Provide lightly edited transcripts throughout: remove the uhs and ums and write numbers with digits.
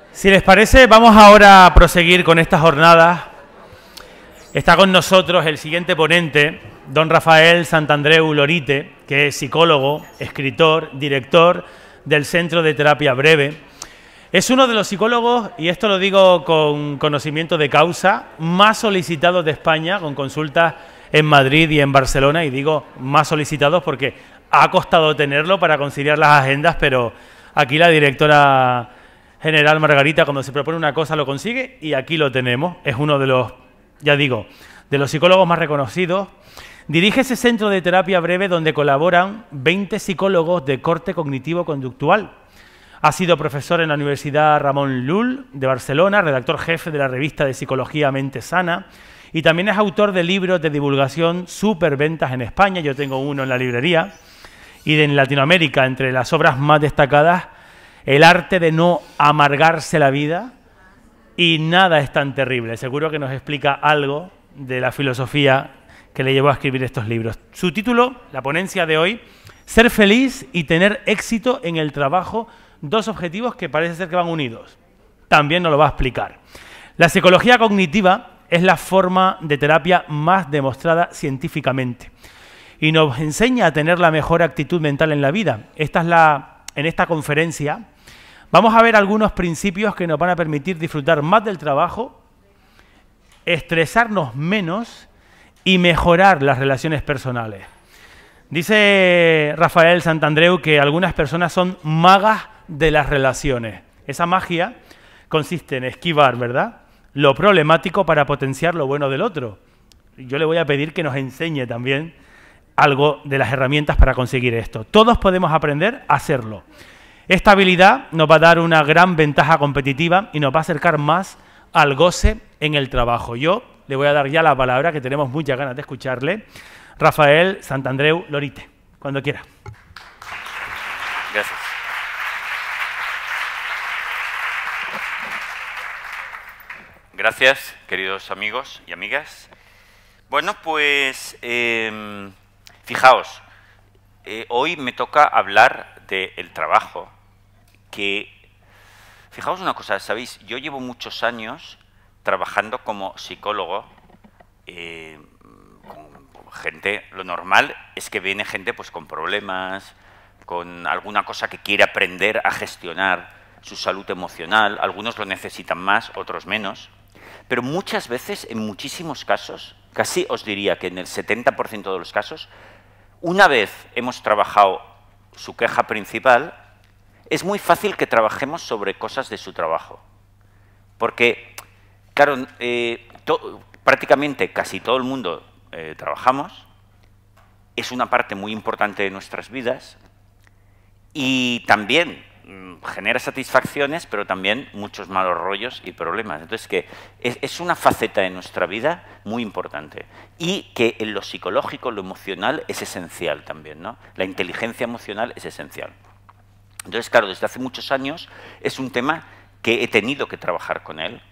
Si les parece, vamos ahora a proseguir con esta jornada. Está con nosotros el siguiente ponente, don Rafael Santandreu Lorite, que es psicólogo, escritor, director del Centro de Terapia Breve. Es uno de los psicólogos, y esto lo digo con conocimiento de causa, más solicitados de España, con consultas en Madrid y en Barcelona, y digo más solicitados porque ha costado tenerlo para conciliar las agendas, pero aquí la directora general Margarita, cuando se propone una cosa, lo consigue, y aquí lo tenemos. Es uno de los, ya digo, de los psicólogos más reconocidos. Dirige ese centro de terapia breve donde colaboran 20 psicólogos de corte cognitivo-conductual. Ha sido profesor en la Universidad Ramon Llull de Barcelona, redactor jefe de la revista de Psicología Mente Sana, y también es autor de libros de divulgación superventas en España. Yo tengo uno en la librería. Y en Latinoamérica, entre las obras más destacadas, El arte de no amargarse la vida y Nada es tan terrible. Seguro que nos explica algo de la filosofía que le llevó a escribir estos libros. Su título, la ponencia de hoy, Ser feliz y tener éxito en el trabajo, dos objetivos que parece ser que van unidos. También nos lo va a explicar. La psicología cognitiva es la forma de terapia más demostrada científicamente y nos enseña a tener la mejor actitud mental en la vida. En esta conferencia vamos a ver algunos principios que nos van a permitir disfrutar más del trabajo, estresarnos menos y mejorar las relaciones personales. Dice Rafael Santandreu que algunas personas son magas de las relaciones. Esa magia consiste en esquivar, ¿verdad?, lo problemático para potenciar lo bueno del otro. Yo le voy a pedir que nos enseñe también algo de las herramientas para conseguir esto. Todos podemos aprender a hacerlo. Esta habilidad nos va a dar una gran ventaja competitiva y nos va a acercar más al goce en el trabajo. Yo le voy a dar ya la palabra, que tenemos muchas ganas de escucharle. Rafael Santandreu Lorite, cuando quiera. Gracias. Gracias, queridos amigos y amigas. Bueno, pues fijaos, hoy me toca hablar del trabajo, que, fijaos una cosa, ¿sabéis? Yo llevo muchos años trabajando como psicólogo con gente. Lo normal es que viene gente pues con problemas, con alguna cosa que quiere aprender a gestionar su salud emocional. Algunos lo necesitan más, otros menos. Pero muchas veces, en muchísimos casos, casi os diría que en el 70% de los casos, una vez hemos trabajado su queja principal, es muy fácil que trabajemos sobre cosas de su trabajo. Porque, claro, prácticamente casi todo el mundo trabajamos, es una parte muy importante de nuestras vidas y también genera satisfacciones, pero también muchos malos rollos y problemas. Entonces, que es una faceta de nuestra vida muy importante y que en lo psicológico, lo emocional, es esencial también, ¿no? La inteligencia emocional es esencial. Entonces, claro, desde hace muchos años es un tema que he tenido que trabajar con él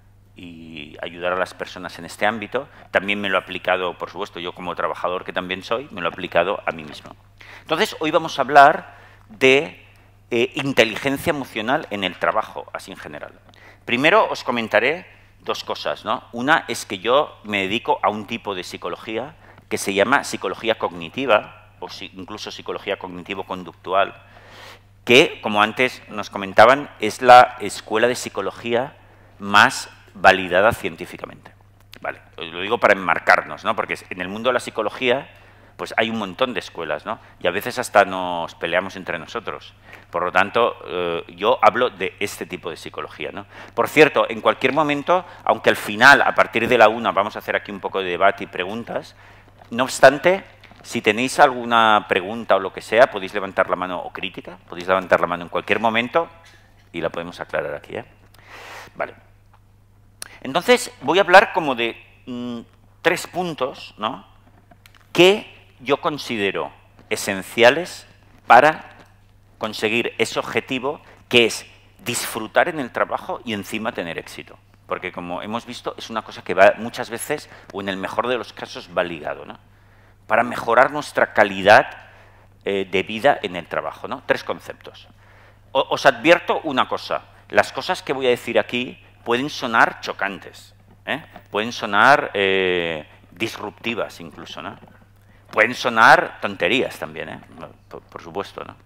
y ayudar a las personas en este ámbito. También me lo he aplicado, por supuesto, yo como trabajador que también soy, me lo he aplicado a mí mismo. Entonces, hoy vamos a hablar de inteligencia emocional en el trabajo, así en general. Primero os comentaré dos cosas, ¿no? Una es que yo me dedico a un tipo de psicología que se llama psicología cognitiva o incluso psicología cognitivo-conductual, que, como antes nos comentaban, es la escuela de psicología más validada científicamente. Vale, lo digo para enmarcarnos, ¿no? Porque en el mundo de la psicología pues hay un montón de escuelas, ¿no? Y a veces hasta nos peleamos entre nosotros. Por lo tanto, yo hablo de este tipo de psicología, ¿no? Por cierto, en cualquier momento, aunque al final, a partir de la 1, vamos a hacer aquí un poco de debate y preguntas, no obstante, si tenéis alguna pregunta o lo que sea, podéis levantar la mano, o crítica, podéis levantar la mano en cualquier momento y la podemos aclarar aquí, ¿eh? Vale. Entonces, voy a hablar como de 3 puntos, ¿no?, que yo considero esenciales para conseguir ese objetivo, que es disfrutar en el trabajo y encima tener éxito. Porque, como hemos visto, es una cosa que va muchas veces, o en el mejor de los casos, va ligado, ¿no? Para mejorar nuestra calidad de vida en el trabajo, ¿no? 3 conceptos. Os advierto una cosa, las cosas que voy a decir aquí pueden sonar chocantes, pueden sonar disruptivas incluso, ¿no? Pueden sonar tonterías también, por supuesto, ¿no?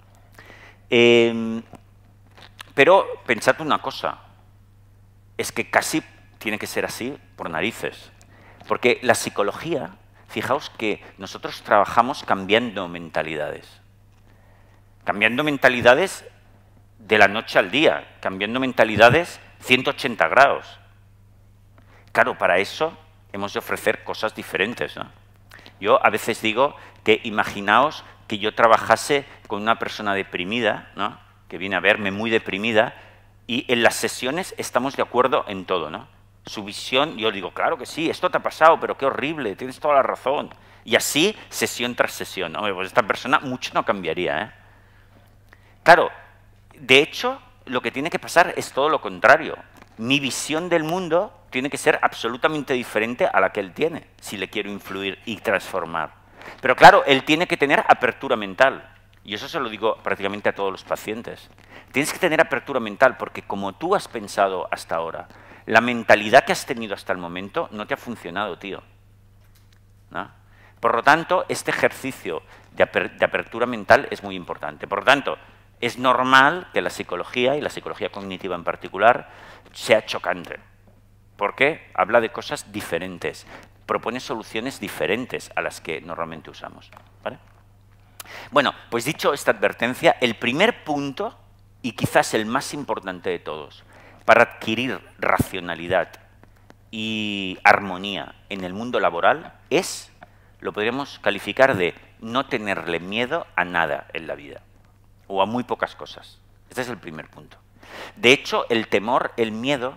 Pero pensad una cosa, es que casi tiene que ser así por narices, porque la psicología, fijaos que nosotros trabajamos cambiando mentalidades de la noche al día, cambiando mentalidades 180 grados. Claro, para eso hemos de ofrecer cosas diferentes, ¿no? Yo a veces digo que imaginaos que yo trabajase con una persona deprimida, ¿no? Que viene a verme muy deprimida, y en las sesiones estamos de acuerdo en todo, ¿no? Su visión, yo digo, claro que sí, esto te ha pasado, pero qué horrible, tienes toda la razón. Y así, sesión tras sesión. Hombre, pues esta persona mucho no cambiaría, ¿eh? Claro, de hecho, lo que tiene que pasar es todo lo contrario. Mi visión del mundo tiene que ser absolutamente diferente a la que él tiene, si le quiero influir y transformar. Pero claro, él tiene que tener apertura mental. Y eso se lo digo prácticamente a todos los pacientes. Tienes que tener apertura mental porque como tú has pensado hasta ahora, la mentalidad que has tenido hasta el momento no te ha funcionado, tío, ¿no? Por lo tanto, este ejercicio de apertura mental es muy importante. Por lo tanto, es normal que la psicología, y la psicología cognitiva en particular, sea chocante. Porque habla de cosas diferentes, propone soluciones diferentes a las que normalmente usamos, ¿vale? Bueno, pues dicho esta advertencia, el primer punto, y quizás el más importante de todos, para adquirir racionalidad y armonía en el mundo laboral es, lo podríamos calificar de no tenerle miedo a nada en la vida, o a muy pocas cosas. Este es el primer punto. De hecho, el temor, el miedo,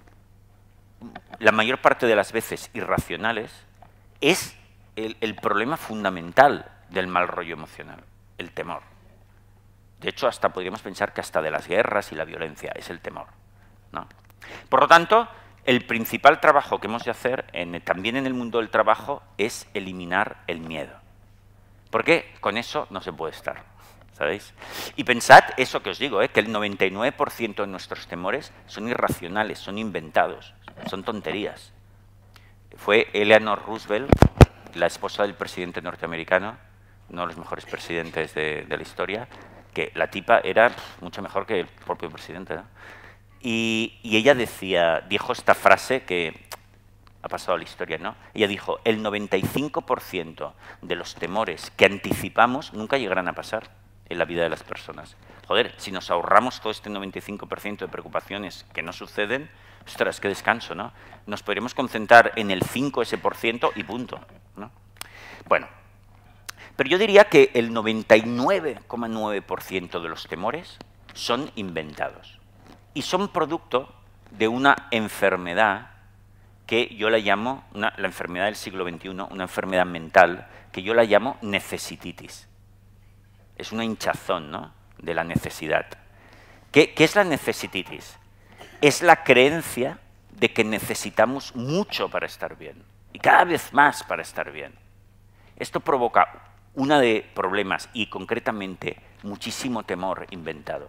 la mayor parte de las veces irracionales, es el problema fundamental del mal rollo emocional, el temor. De hecho, hasta podríamos pensar que hasta de las guerras y la violencia es el temor, ¿no? Por lo tanto, el principal trabajo que hemos de hacer, también en el mundo del trabajo, es eliminar el miedo. Porque con eso no se puede estar, ¿sabéis? Y pensad eso que os digo, que el 99% de nuestros temores son irracionales, son inventados, son tonterías. Fue Eleanor Roosevelt, la esposa del presidente norteamericano, uno de los mejores presidentes de la historia, que la tipa era mucho mejor que el propio presidente, ¿no? Y ella dijo esta frase que ha pasado a la historia, ¿no? Ella dijo, el 95% de los temores que anticipamos nunca llegarán a pasar en la vida de las personas. Joder, si nos ahorramos todo este 95% de preocupaciones que no suceden, ostras, qué descanso, ¿no? Nos podríamos concentrar en el 5 ese por ciento y punto, ¿no? Bueno, pero yo diría que el 99,9% de los temores son inventados y son producto de una enfermedad que yo la llamo, la enfermedad del siglo XXI, una enfermedad mental que yo la llamo necesititis. Es una hinchazón, ¿no?, de la necesidad. ¿Qué es la necesititis? Es la creencia de que necesitamos mucho para estar bien y cada vez más para estar bien. Esto provoca una de problemas y concretamente muchísimo temor inventado.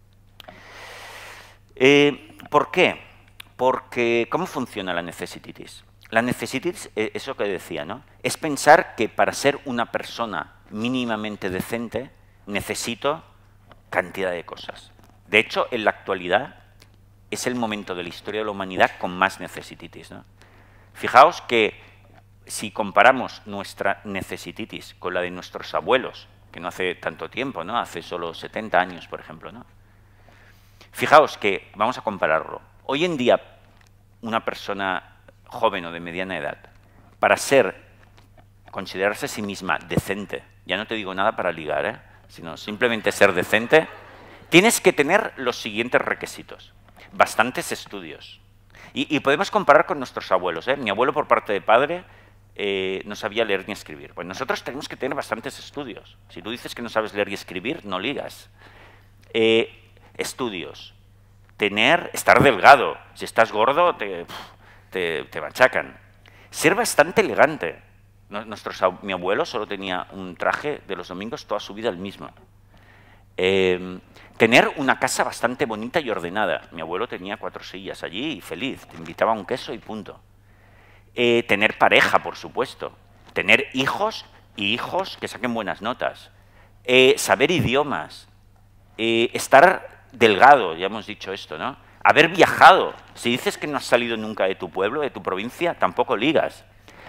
¿Por qué? Porque, ¿cómo funciona la necesititis? La necesititis, eso que decía, ¿no?, es pensar que para ser una persona mínimamente decente necesito cantidad de cosas. De hecho, en la actualidad es el momento de la historia de la humanidad con más necesititis, ¿no? Fijaos que si comparamos nuestra necesititis con la de nuestros abuelos, que no hace tanto tiempo, ¿no?, hace solo 70 años, por ejemplo, ¿no? Fijaos que, vamos a compararlo, hoy en día una persona joven o de mediana edad, para considerarse a sí misma decente, ya no te digo nada para ligar, sino simplemente ser decente, tienes que tener los siguientes requisitos, bastantes estudios. Y podemos comparar con nuestros abuelos, Mi abuelo por parte de padre no sabía leer ni escribir. Pues nosotros tenemos que tener bastantes estudios. Si tú dices que no sabes leer y escribir, no ligas. Estudios. Estar delgado. Si estás gordo, te machacan. Ser bastante elegante. Mi abuelo solo tenía un traje de los domingos toda su vida el mismo. Tener una casa bastante bonita y ordenada. Mi abuelo tenía 4 sillas allí y feliz, te invitaba a un queso y punto. Tener pareja, por supuesto. Tener hijos y hijos que saquen buenas notas. Saber idiomas. Estar delgado, ya hemos dicho esto, ¿no? Haber viajado. Si dices que no has salido nunca de tu pueblo, de tu provincia, tampoco ligas.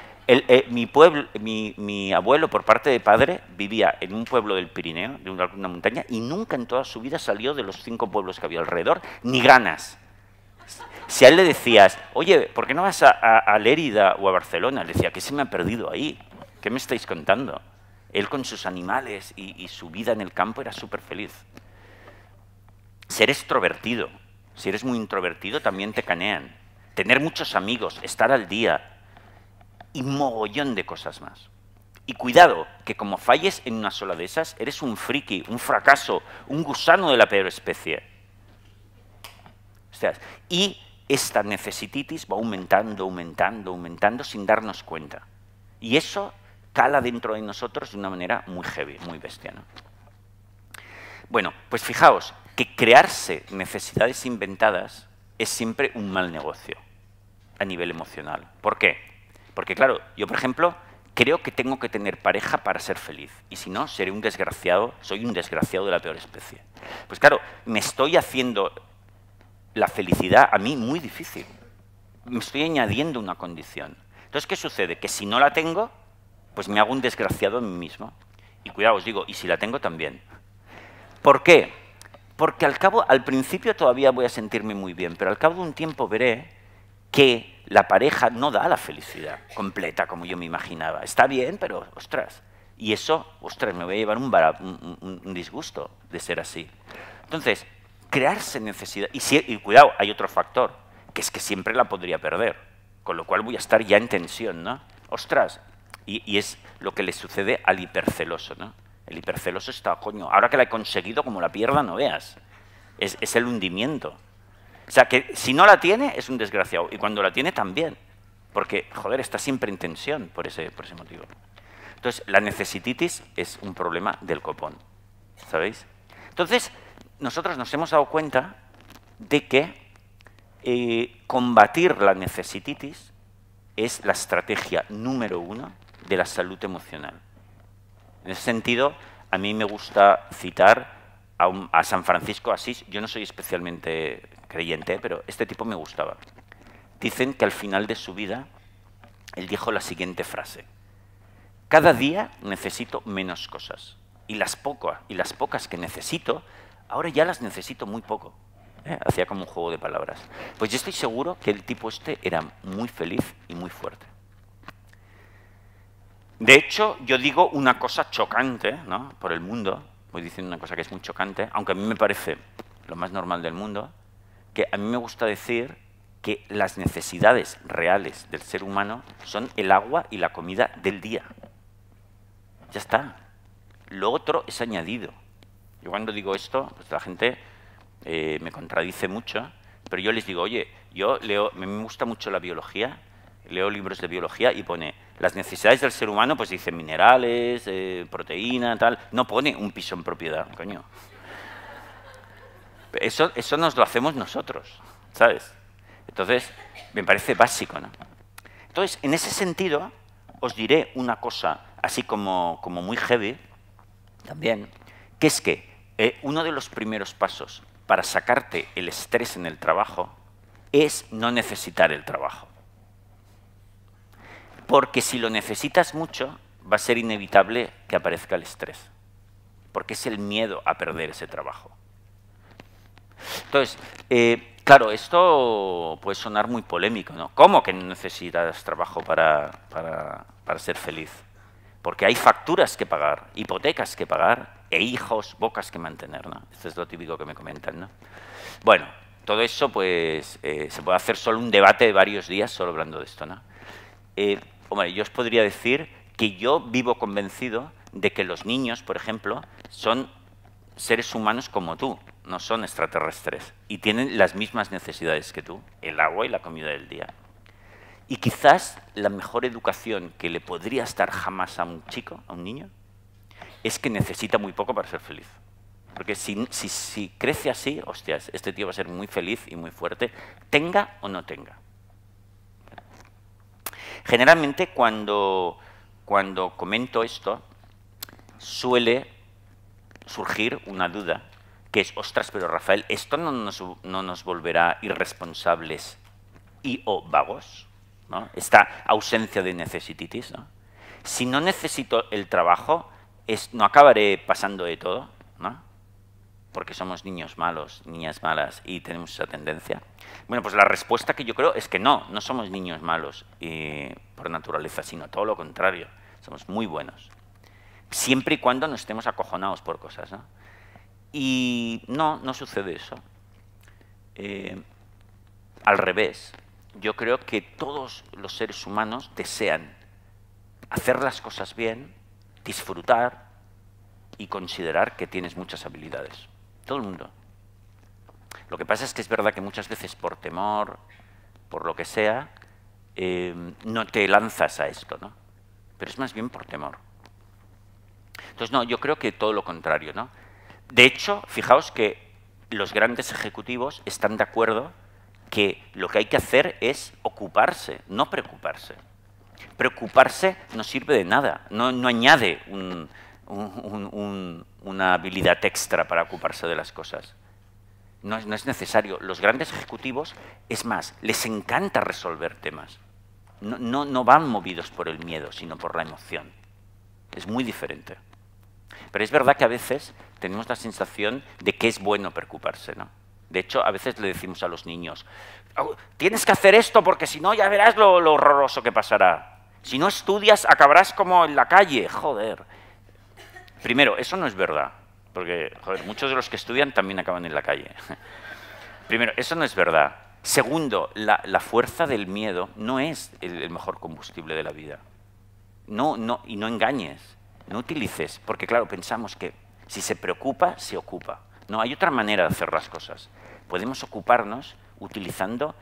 Mi abuelo, por parte de padre, vivía en un pueblo del Pirineo, de una montaña, y nunca en toda su vida salió de los 5 pueblos que había alrededor, ni ganas. Si a él le decías, oye, ¿por qué no vas a Lérida o a Barcelona? Le decía, ¿qué se me ha perdido ahí? ¿Qué me estáis contando? Él con sus animales y su vida en el campo era súper feliz. Ser extrovertido. Si eres muy introvertido también te canean. Tener muchos amigos, estar al día y mogollón de cosas más. Y cuidado, que como falles en una sola de esas, eres un friki, un fracaso, un gusano de la peor especie. O sea, y esta necesititis va aumentando, aumentando, aumentando sin darnos cuenta. Y eso cala dentro de nosotros de una manera muy heavy, muy bestia, ¿no? Bueno, pues fijaos que crearse necesidades inventadas es siempre un mal negocio a nivel emocional. ¿Por qué? Porque claro, yo por ejemplo creo que tengo que tener pareja para ser feliz y si no seré un desgraciado, soy un desgraciado de la peor especie. Pues claro, me estoy haciendo la felicidad a mí muy difícil. Me estoy añadiendo una condición. Entonces, ¿qué sucede? Que si no la tengo, pues me hago un desgraciado en mí mismo. Y cuidado, os digo, y si la tengo también. ¿Por qué? Porque al principio todavía voy a sentirme muy bien, pero al cabo de un tiempo veré que la pareja no da la felicidad completa como yo me imaginaba. Está bien, pero ostras. Y eso, ostras, me voy a llevar un disgusto de ser así. Entonces, crearse necesidad. Y cuidado, hay otro factor, que es que siempre la podría perder. Con lo cual voy a estar ya en tensión, ¿no? Ostras. Y es lo que le sucede al hiperceloso, ¿no? El hiperceloso está, coño, ahora que la he conseguido, como la pierda, no veas. Es el hundimiento. O sea, que si no la tiene, es un desgraciado. Y cuando la tiene, también. Porque, joder, está siempre en tensión por ese motivo. Entonces, la necesititis es un problema del copón. ¿Sabéis? Entonces, nosotros nos hemos dado cuenta de que combatir la necesititis es la estrategia número 1 de la salud emocional. En ese sentido, a mí me gusta citar a San Francisco de Asís. Yo no soy especialmente creyente, pero este tipo me gustaba. Dicen que al final de su vida, él dijo la siguiente frase: cada día necesito menos cosas, y las pocas que necesito, ahora ya las necesito muy poco. Hacía como un juego de palabras. Pues yo estoy seguro que el tipo este era muy feliz y muy fuerte. De hecho, yo digo una cosa chocante, ¿no? Por el mundo, voy diciendo una cosa que es muy chocante, aunque a mí me parece lo más normal del mundo, que a mí me gusta decir que las necesidades reales del ser humano son el agua y la comida del día. Ya está. Lo otro es añadido. Yo cuando digo esto, pues la gente me contradice mucho, pero yo les digo, oye, me gusta mucho la biología, leo libros de biología y pone las necesidades del ser humano, pues dice minerales, proteína, tal. No pone un piso en propiedad, coño. Eso nos lo hacemos nosotros, ¿sabes? Entonces, me parece básico, ¿no? Entonces, en ese sentido, os diré una cosa así como muy heavy, también, que es que uno de los primeros pasos para sacarte el estrés en el trabajo es no necesitar el trabajo. Porque si lo necesitas mucho, va a ser inevitable que aparezca el estrés. Porque es el miedo a perder ese trabajo. Entonces, claro, esto puede sonar muy polémico, ¿no? ¿Cómo que no necesitas trabajo para ser feliz? Porque hay facturas que pagar, hipotecas que pagar e hijos, bocas que mantener, ¿no? Esto es lo típico que me comentan, ¿no? Bueno, todo eso, pues, se puede hacer solo un debate de varios días solo hablando de esto, ¿no? Hombre, yo os podría decir que yo vivo convencido de que los niños, por ejemplo, son seres humanos como tú, no son extraterrestres, y tienen las mismas necesidades que tú, el agua y la comida del día. Y quizás la mejor educación que le podrías dar jamás a un chico, a un niño, es que necesita muy poco para ser feliz. Porque si crece así, hostias, este tío va a ser muy feliz y muy fuerte, tenga o no tenga. Generalmente cuando comento esto, suele surgir una duda, que es, ostras, pero Rafael, ¿esto no nos volverá irresponsables y o vagos? ¿No? Esta ausencia de necesititis, ¿no? Si no necesito el trabajo, no acabaré pasando de todo, ¿no? Porque somos niños malos, niñas malas y tenemos esa tendencia. Bueno, pues la respuesta que yo creo es que no somos niños malos por naturaleza, sino todo lo contrario, somos muy buenos. Siempre y cuando no estemos acojonados por cosas, ¿no? Y no sucede eso. Al revés, yo creo que todos los seres humanos desean hacer las cosas bien, disfrutar y considerar que tienes muchas habilidades. Todo el mundo. Lo que pasa es que es verdad que muchas veces por temor, por lo que sea, no te lanzas a esto, ¿no? Pero es más bien por temor. Entonces, no, yo creo que todo lo contrario, ¿no? De hecho, fijaos que los grandes ejecutivos están de acuerdo que lo que hay que hacer es ocuparse, no preocuparse. Preocuparse no sirve de nada, no añade una habilidad extra para ocuparse de las cosas. No es necesario. Los grandes ejecutivos, es más, les encanta resolver temas. No van movidos por el miedo, sino por la emoción. Es muy diferente. Pero es verdad que a veces tenemos la sensación de que es bueno preocuparse, ¿no? De hecho, a veces le decimos a los niños, oh, tienes que hacer esto porque si no ya verás lo horroroso que pasará. Si no estudias, acabarás como en la calle. Joder. Primero, eso no es verdad, porque joder, muchos de los que estudian también acaban en la calle. Primero, eso no es verdad. Segundo, la fuerza del miedo no es el mejor combustible de la vida. Y no engañes, no utilices, porque claro, pensamos que si se preocupa, se ocupa. No, hay otra manera de hacer las cosas. Podemos ocuparnos utilizando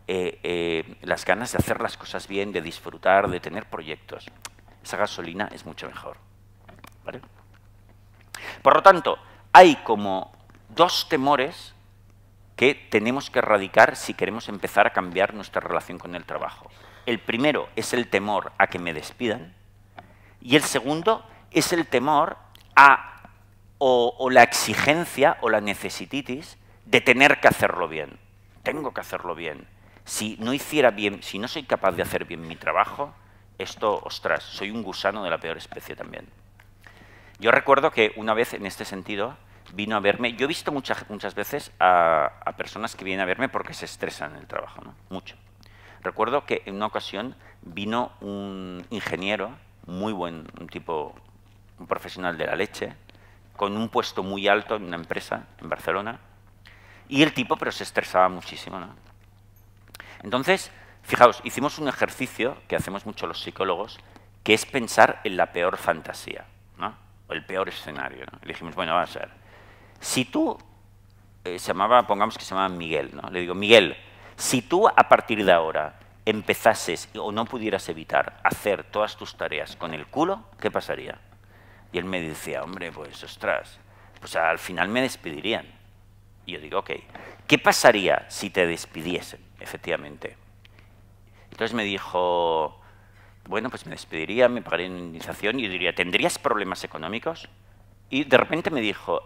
las ganas de hacer las cosas bien, de disfrutar, de tener proyectos. Esa gasolina es mucho mejor. ¿Vale? Por lo tanto, hay como dos temores que tenemos que erradicar si queremos empezar a cambiar nuestra relación con el trabajo. El primero es el temor a que me despidan y el segundo es el temor a o la exigencia o la necesititis de tener que hacerlo bien. Tengo que hacerlo bien. Si no hiciera bien, si no soy capaz de hacer bien mi trabajo, esto, ostras, soy un gusano de la peor especie también. Yo recuerdo que una vez, en este sentido, vino a verme. Yo he visto muchas veces a personas que vienen a verme porque se estresan en el trabajo, ¿no? Mucho. Recuerdo que en una ocasión vino un ingeniero, muy buen, un profesional de la leche, con un puesto muy alto en una empresa en Barcelona, y el tipo, pero se estresaba muchísimo, ¿no? Entonces, fijaos, hicimos un ejercicio que hacemos mucho los psicólogos, que es pensar en la peor fantasía, ¿no? O el peor escenario, ¿no? Y le dijimos, bueno, vamos a ver, si tú, pongamos que se llamaba Miguel, ¿no? Le digo, Miguel, si tú a partir de ahora empezases o no pudieras evitar hacer todas tus tareas con el culo, ¿qué pasaría? Y él me decía, hombre, pues ostras, pues al final me despedirían. Y yo digo, ok, ¿qué pasaría si te despidiesen, efectivamente? Entonces me dijo, bueno, pues me despediría, me pagaría una indemnización y yo diría, ¿tendrías problemas económicos? Y de repente me dijo,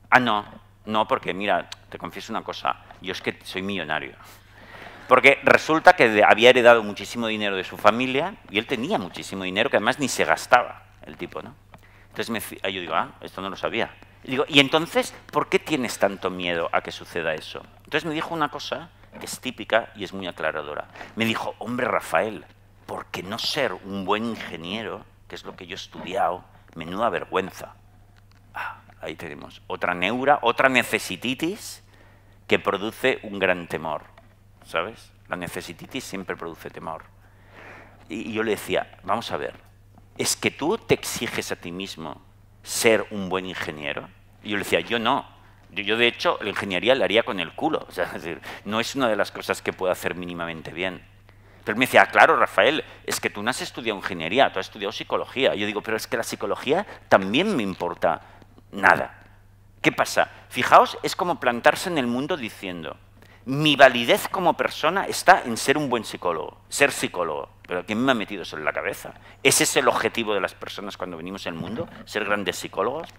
no, porque mira, te confieso una cosa, yo es que soy millonario. Porque resulta que había heredado muchísimo dinero de su familia y él tenía muchísimo dinero que además ni se gastaba, el tipo, ¿no? Entonces yo digo, esto no lo sabía. Y digo, ¿y entonces por qué tienes tanto miedo a que suceda eso? Entonces me dijo una cosa que es típica y es muy aclaradora. Me dijo, hombre, Rafael, ¿por qué no ser un buen ingeniero, que es lo que yo he estudiado, menuda vergüenza? Ahí tenemos otra neura, otra necesititis que produce un gran temor, ¿sabes? La necesititis siempre produce temor. Y yo le decía, vamos a ver, ¿es que tú te exiges a ti mismo ser un buen ingeniero? Y yo le decía, yo no. Yo de hecho, la ingeniería la haría con el culo. O sea, es decir, no es una de las cosas que puedo hacer mínimamente bien. Pero él me decía, claro, Rafael, es que tú no has estudiado ingeniería, tú has estudiado psicología. Y yo digo, pero es que la psicología también me importa nada. ¿Qué pasa? Fijaos, es como plantarse en el mundo diciendo, mi validez como persona está en ser un buen psicólogo, ser psicólogo. ¿Pero quién me ha metido eso en la cabeza? ¿Ese es el objetivo de las personas cuando venimos al mundo? ¿Ser grandes psicólogos?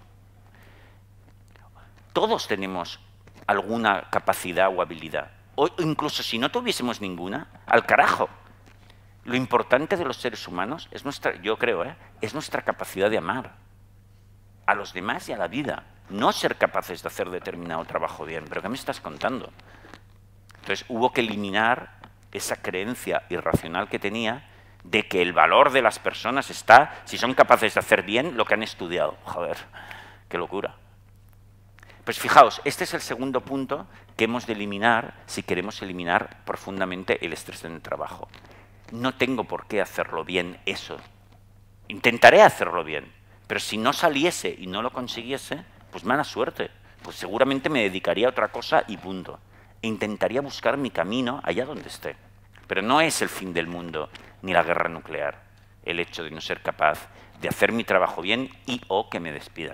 Todos tenemos alguna capacidad o habilidad. O incluso si no tuviésemos ninguna, al carajo. Lo importante de los seres humanos es yo creo, es nuestra capacidad de amar a los demás y a la vida. No ser capaces de hacer determinado trabajo bien. ¿Pero qué me estás contando? Entonces hubo que eliminar esa creencia irracional que tenía de que el valor de las personas está si son capaces de hacer bien lo que han estudiado. Joder, qué locura. Pues fijaos, este es el segundo punto que hemos de eliminar si queremos eliminar profundamente el estrés en el trabajo. No tengo por qué hacerlo bien eso. Intentaré hacerlo bien, pero si no saliese y no lo consiguiese, pues mala suerte. Pues seguramente me dedicaría a otra cosa y punto. E intentaría buscar mi camino allá donde esté. Pero no es el fin del mundo ni la guerra nuclear el hecho de no ser capaz de hacer mi trabajo bien y o que me despidan.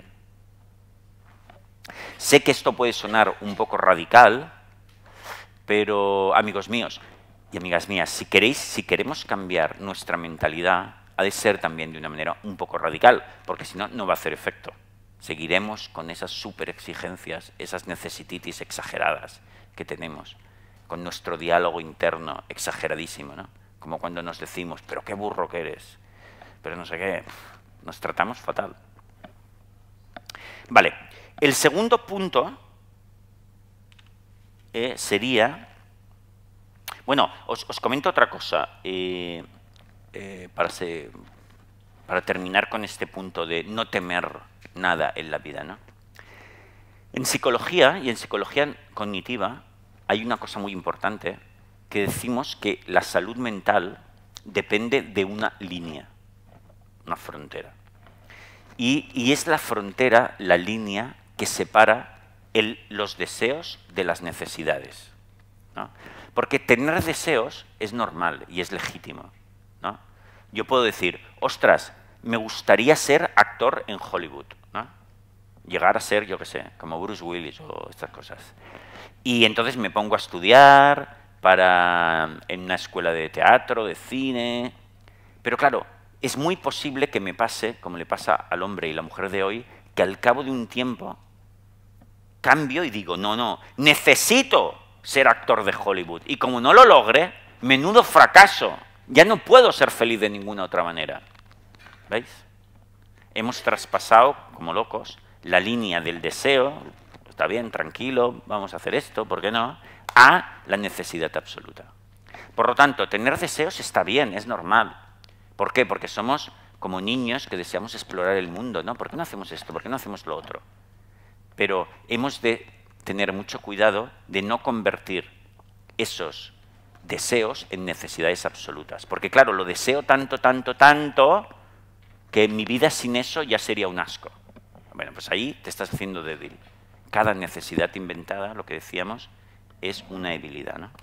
Sé que esto puede sonar un poco radical, pero amigos míos y amigas mías, si queremos cambiar nuestra mentalidad, ha de ser también de una manera un poco radical, porque si no, no va a hacer efecto. Seguiremos con esas superexigencias, esas necesititis exageradas que tenemos, con nuestro diálogo interno exageradísimo, ¿no? Como cuando nos decimos, pero qué burro que eres, pero no sé qué, nos tratamos fatal. Vale, el segundo punto sería... Bueno, os comento otra cosa, para terminar con este punto de no temer nada en la vida, ¿no? En psicología y en psicología cognitiva hay una cosa muy importante que decimos que la salud mental depende de una línea, una frontera. Y es la frontera, la línea que separa los deseos de las necesidades, ¿no? Porque tener deseos es normal y es legítimo, ¿no? Yo puedo decir, ostras, me gustaría ser actor en Hollywood, ¿no? Llegar a ser, yo qué sé, como Bruce Willis o estas cosas. Y entonces me pongo a estudiar en una escuela de teatro, de cine. Pero claro, es muy posible que me pase, como le pasa al hombre y la mujer de hoy, que al cabo de un tiempo cambio y digo, no, necesito ser actor de Hollywood. Y como no lo logre, menudo fracaso. Ya no puedo ser feliz de ninguna otra manera. ¿Veis? Hemos traspasado, como locos, la línea del deseo, está bien, tranquilo, vamos a hacer esto, ¿por qué no?, a la necesidad absoluta. Por lo tanto, tener deseos está bien, es normal. ¿Por qué? Porque somos como niños que deseamos explorar el mundo, ¿no? ¿Por qué no hacemos esto? ¿Por qué no hacemos lo otro? Pero hemos de tener mucho cuidado de no convertir esos deseos en necesidades absolutas. Porque claro, lo deseo tanto, que mi vida sin eso ya sería un asco. Bueno, pues ahí te estás haciendo débil. Cada necesidad inventada, lo que decíamos, es una debilidad, ¿no?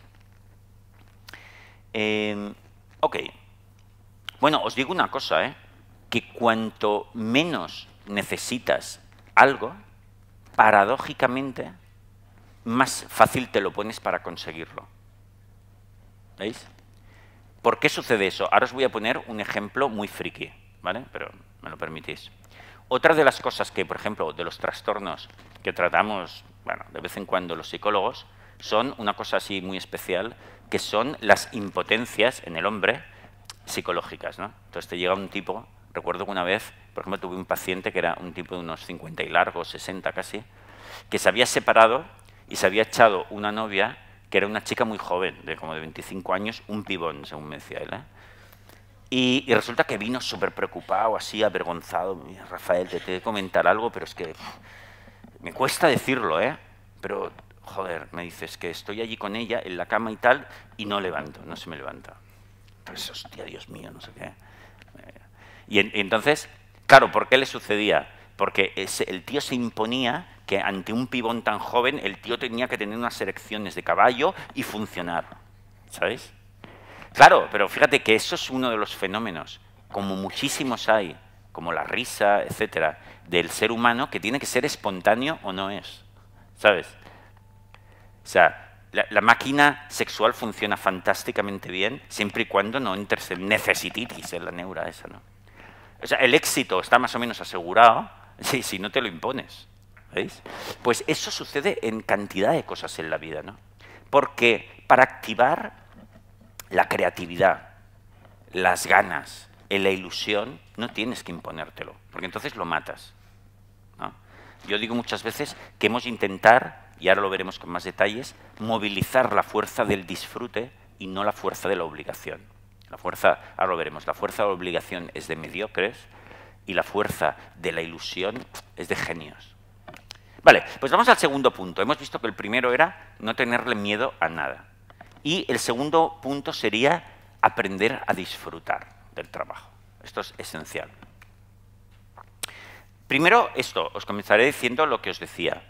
Ok. Bueno, os digo una cosa, que cuanto menos necesitas algo, paradójicamente, más fácil te lo pones para conseguirlo. ¿Veis? ¿Por qué sucede eso? Ahora os voy a poner un ejemplo muy friki, ¿vale? Pero me lo permitís. Otra de las cosas que, por ejemplo, de los trastornos que tratamos, bueno, de vez en cuando los psicólogos, son una cosa así muy especial, que son las impotencias en el hombre psicológicas, ¿no? Entonces te llega un tipo, recuerdo que una vez, por ejemplo, tuve un paciente que era un tipo de unos 50 y largos, 60 casi, que se había separado y se había echado una novia que era una chica muy joven, como de 25 años, un pibón, según me decía él, Y resulta que vino súper preocupado, así, avergonzado. Mira, Rafael, te tengo que comentar algo, pero es que me cuesta decirlo, Pero, joder, me dices que estoy allí con ella, en la cama y tal, y no se me levanta. Entonces, hostia, Dios mío, no sé qué. Y entonces, claro, ¿por qué le sucedía? Porque el tío se imponía que ante un pibón tan joven, el tío tenía que tener unas erecciones de caballo y funcionar, ¿sabéis? Claro, pero fíjate que eso es uno de los fenómenos, como muchísimos hay, como la risa, etcétera, del ser humano, que tiene que ser espontáneo o no es, ¿sabes? O sea, la máquina sexual funciona fantásticamente bien siempre y cuando no entres en necesititis en la neura esa, ¿no? O sea, el éxito está más o menos asegurado si no te lo impones, ¿veis? Pues eso sucede en cantidad de cosas en la vida, ¿no? Porque para activar la creatividad, las ganas, la ilusión, no tienes que imponértelo, porque entonces lo matas, ¿no? Yo digo muchas veces que hemos de intentar, y ahora lo veremos con más detalles, movilizar la fuerza del disfrute y no la fuerza de la obligación. La fuerza, ahora lo veremos, la fuerza de la obligación es de mediocres y la fuerza de la ilusión es de genios. Vale, pues vamos al segundo punto. Hemos visto que el primero era no tenerle miedo a nada. Y el segundo punto sería aprender a disfrutar del trabajo. Esto es esencial. Primero, esto, os comenzaré diciendo lo que os decía.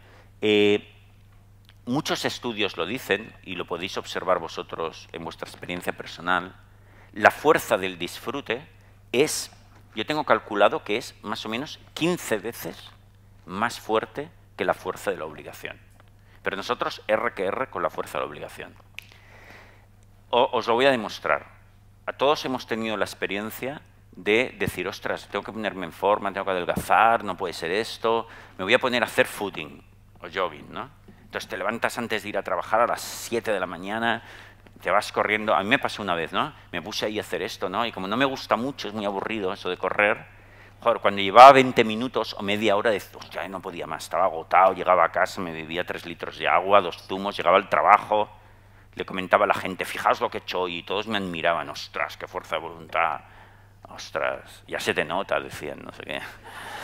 Muchos estudios lo dicen, y lo podéis observar vosotros en vuestra experiencia personal. La fuerza del disfrute es, yo tengo calculado que es más o menos 15 veces más fuerte que la fuerza de la obligación. Pero nosotros R que R con la fuerza de la obligación. Os lo voy a demostrar. A todos hemos tenido la experiencia de decir, ostras, tengo que ponerme en forma, tengo que adelgazar, no puede ser esto, me voy a poner a hacer footing o jogging, ¿no? Entonces te levantas antes de ir a trabajar a las 7 de la mañana, te vas corriendo. A mí me pasó una vez, ¿no? Me puse ahí a hacer esto, ¿no? Y como no me gusta mucho, es muy aburrido eso de correr, joder, cuando llevaba 20 minutos o media hora, decía, hostia, no podía más, estaba agotado, llegaba a casa, me bebía 3 litros de agua, 2 zumos, llegaba al trabajo, le comentaba a la gente, fijaos lo que he hecho hoy, y todos me admiraban, ostras, qué fuerza de voluntad, ostras, ya se te nota, decían, no sé qué.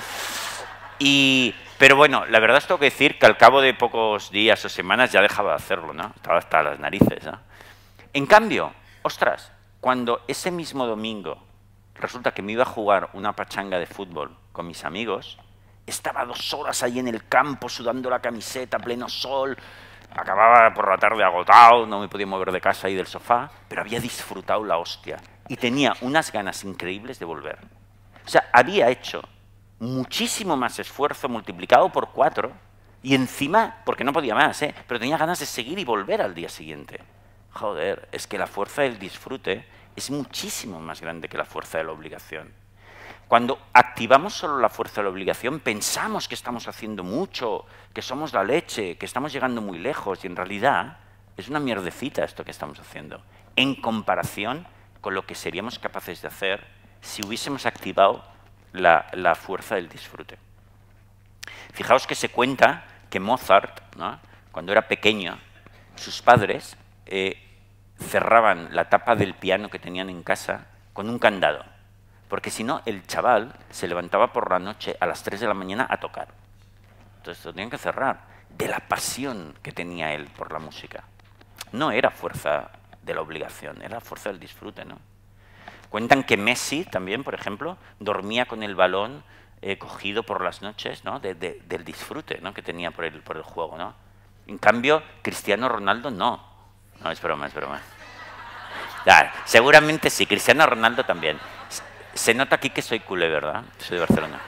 Pero bueno, la verdad es que tengo que decir que al cabo de pocos días o semanas ya dejaba de hacerlo, ¿no? Estaba hasta las narices, ¿no? En cambio, ostras, cuando ese mismo domingo resulta que me iba a jugar una pachanga de fútbol con mis amigos, estaba 2 horas ahí en el campo sudando la camiseta, pleno sol, acababa por la tarde agotado, no me podía mover de casa y del sofá, pero había disfrutado la hostia y tenía unas ganas increíbles de volver. O sea, había hecho muchísimo más esfuerzo multiplicado por 4 y encima, porque no podía más, pero tenía ganas de seguir y volver al día siguiente. Joder, es que la fuerza del disfrute es muchísimo más grande que la fuerza de la obligación. Cuando activamos solo la fuerza de la obligación, pensamos que estamos haciendo mucho, que somos la leche, que estamos llegando muy lejos, y en realidad es una mierdecita esto que estamos haciendo, en comparación con lo que seríamos capaces de hacer si hubiésemos activado la fuerza del disfrute. Fijaos que se cuenta que Mozart, ¿no?, cuando era pequeño, sus padres cerraban la tapa del piano que tenían en casa con un candado, porque si no, el chaval se levantaba por la noche a las 3 de la mañana a tocar. Entonces lo tenían que cerrar, de la pasión que tenía él por la música. No era fuerza de la obligación, era fuerza del disfrute, ¿no? Cuentan que Messi también, por ejemplo, dormía con el balón cogido por las noches, ¿no?, del disfrute, ¿no?, que tenía por el juego, ¿no? En cambio, Cristiano Ronaldo no. No, es broma, es broma. Claro, seguramente sí, Cristiano Ronaldo también. Se nota aquí que soy culé, ¿verdad? Soy de Barcelona.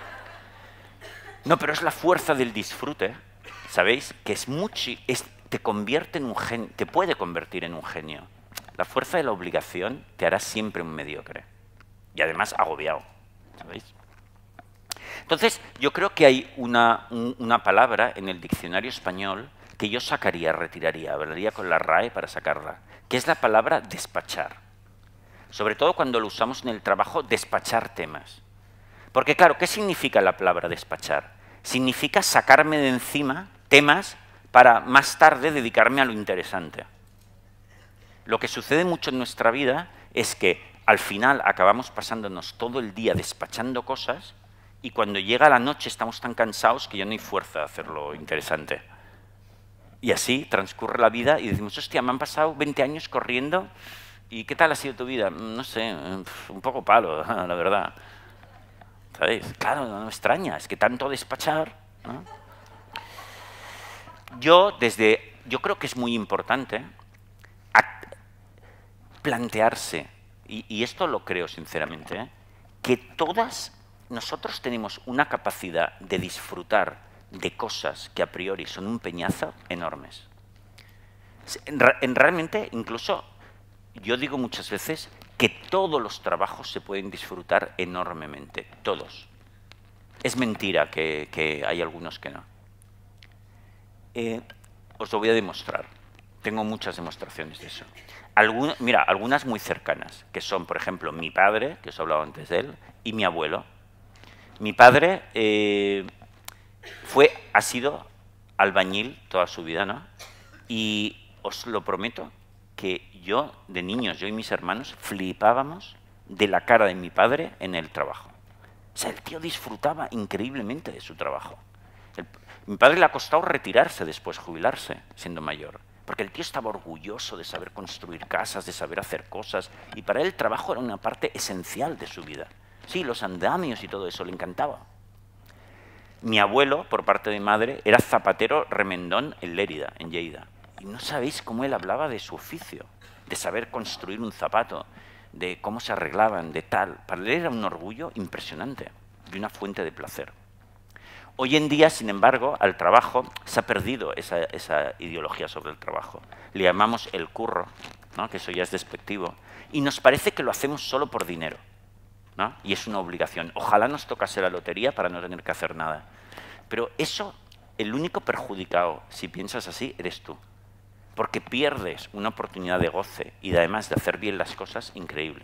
No, pero es la fuerza del disfrute, ¿sabéis? Que te convierte en un genio, te puede convertir en un genio. La fuerza de la obligación te hará siempre un mediocre. Y además agobiado, ¿sabéis? Entonces, yo creo que hay una palabra en el diccionario español que yo retiraría, hablaría con la RAE para sacarla, que es la palabra despachar. Sobre todo cuando lo usamos en el trabajo, despachar temas. Porque claro, ¿qué significa la palabra despachar? Significa sacarme de encima temas para más tarde dedicarme a lo interesante. Lo que sucede mucho en nuestra vida es que al final acabamos pasándonos todo el día despachando cosas y cuando llega la noche estamos tan cansados que ya no hay fuerza de hacerlo interesante. Y así transcurre la vida y decimos, hostia, me han pasado 20 años corriendo y ¿qué tal ha sido tu vida? No sé, un poco palo, la verdad. ¿Sabéis? Claro, no me extraña, es que tanto despachar, ¿no? Yo creo que es muy importante plantearse, y esto lo creo sinceramente, que todas nosotros tenemos una capacidad de disfrutar de cosas que a priori son un peñazo enormes. Realmente, incluso, yo digo muchas veces que todos los trabajos se pueden disfrutar enormemente, todos. Es mentira que hay algunos que no. Os lo voy a demostrar. Tengo muchas demostraciones de eso. Mira, algunas muy cercanas, que son, por ejemplo, mi padre, que os he hablado antes de él, y mi abuelo. Mi padre ha sido albañil toda su vida, ¿no? Y os lo prometo que yo, de niños, yo y mis hermanos, flipábamos de la cara de mi padre en el trabajo. O sea, el tío disfrutaba increíblemente de su trabajo. Mi padre le ha costado retirarse después, jubilarse, siendo mayor. Porque el tío estaba orgulloso de saber construir casas, de saber hacer cosas. Y para él el trabajo era una parte esencial de su vida. Sí, los andamios y todo eso le encantaba. Mi abuelo, por parte de mi madre, era zapatero remendón en Lérida, en Lleida. Y no sabéis cómo él hablaba de su oficio, de saber construir un zapato, de cómo se arreglaban, de tal. Para él era un orgullo impresionante y una fuente de placer. Hoy en día, sin embargo, al trabajo se ha perdido esa ideología sobre el trabajo. Le llamamos el curro, ¿no? Que eso ya es despectivo. Y nos parece que lo hacemos solo por dinero, ¿no? Y es una obligación. Ojalá nos tocase la lotería para no tener que hacer nada. Pero eso, el único perjudicado, si piensas así, eres tú. Porque pierdes una oportunidad de goce y además de hacer bien las cosas, increíble.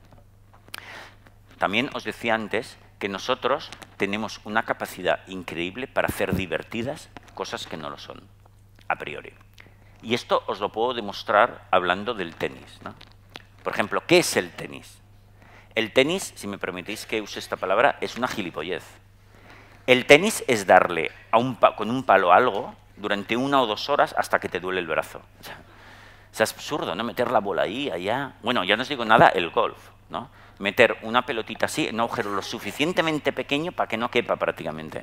También os decía antes que nosotros tenemos una capacidad increíble para hacer divertidas cosas que no lo son, a priori. Y esto os lo puedo demostrar hablando del tenis, ¿no? Por ejemplo, ¿qué es el tenis? El tenis, si me permitís que use esta palabra, es una gilipollez. El tenis es darle con un palo algo durante 1 o 2 horas hasta que te duele el brazo. O sea, es absurdo, ¿no? Meter la bola ahí, allá. Bueno, ya no os digo nada, el golf, ¿no? Meter una pelotita así en un agujero lo suficientemente pequeño para que no quepa prácticamente.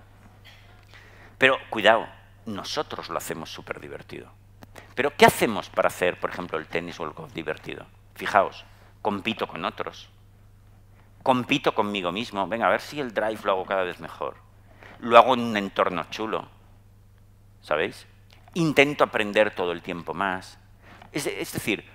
Pero, cuidado, nosotros lo hacemos súper divertido. Pero, ¿qué hacemos para hacer, por ejemplo, el tenis o el golf divertido? Fijaos, compito con otros. Compito conmigo mismo. Venga, a ver si el drive lo hago cada vez mejor. Lo hago en un entorno chulo. ¿Sabéis? Intento aprender todo el tiempo más. Es decir,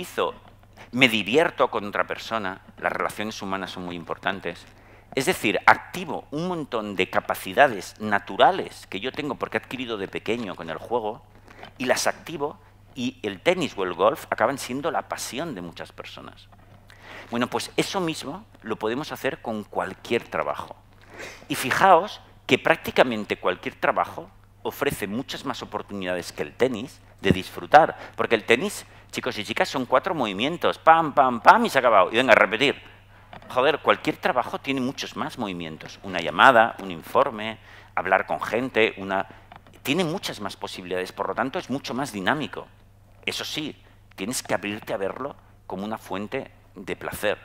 me divierto con otra persona, las relaciones humanas son muy importantes. Es decir, activo un montón de capacidades naturales que yo tengo porque he adquirido de pequeño con el juego y las activo y el tenis o el golf acaban siendo la pasión de muchas personas. Bueno, pues eso mismo lo podemos hacer con cualquier trabajo. Y fijaos que prácticamente cualquier trabajo ofrece muchas más oportunidades que el tenis de disfrutar. Porque el tenis, chicos y chicas, son 4 movimientos. Pam, pam, pam y se ha acabado. Y venga, a repetir. Joder, cualquier trabajo tiene muchos más movimientos. Una llamada, un informe, hablar con gente, tiene muchas más posibilidades. Por lo tanto, es mucho más dinámico. Eso sí, tienes que abrirte a verlo como una fuente de placer.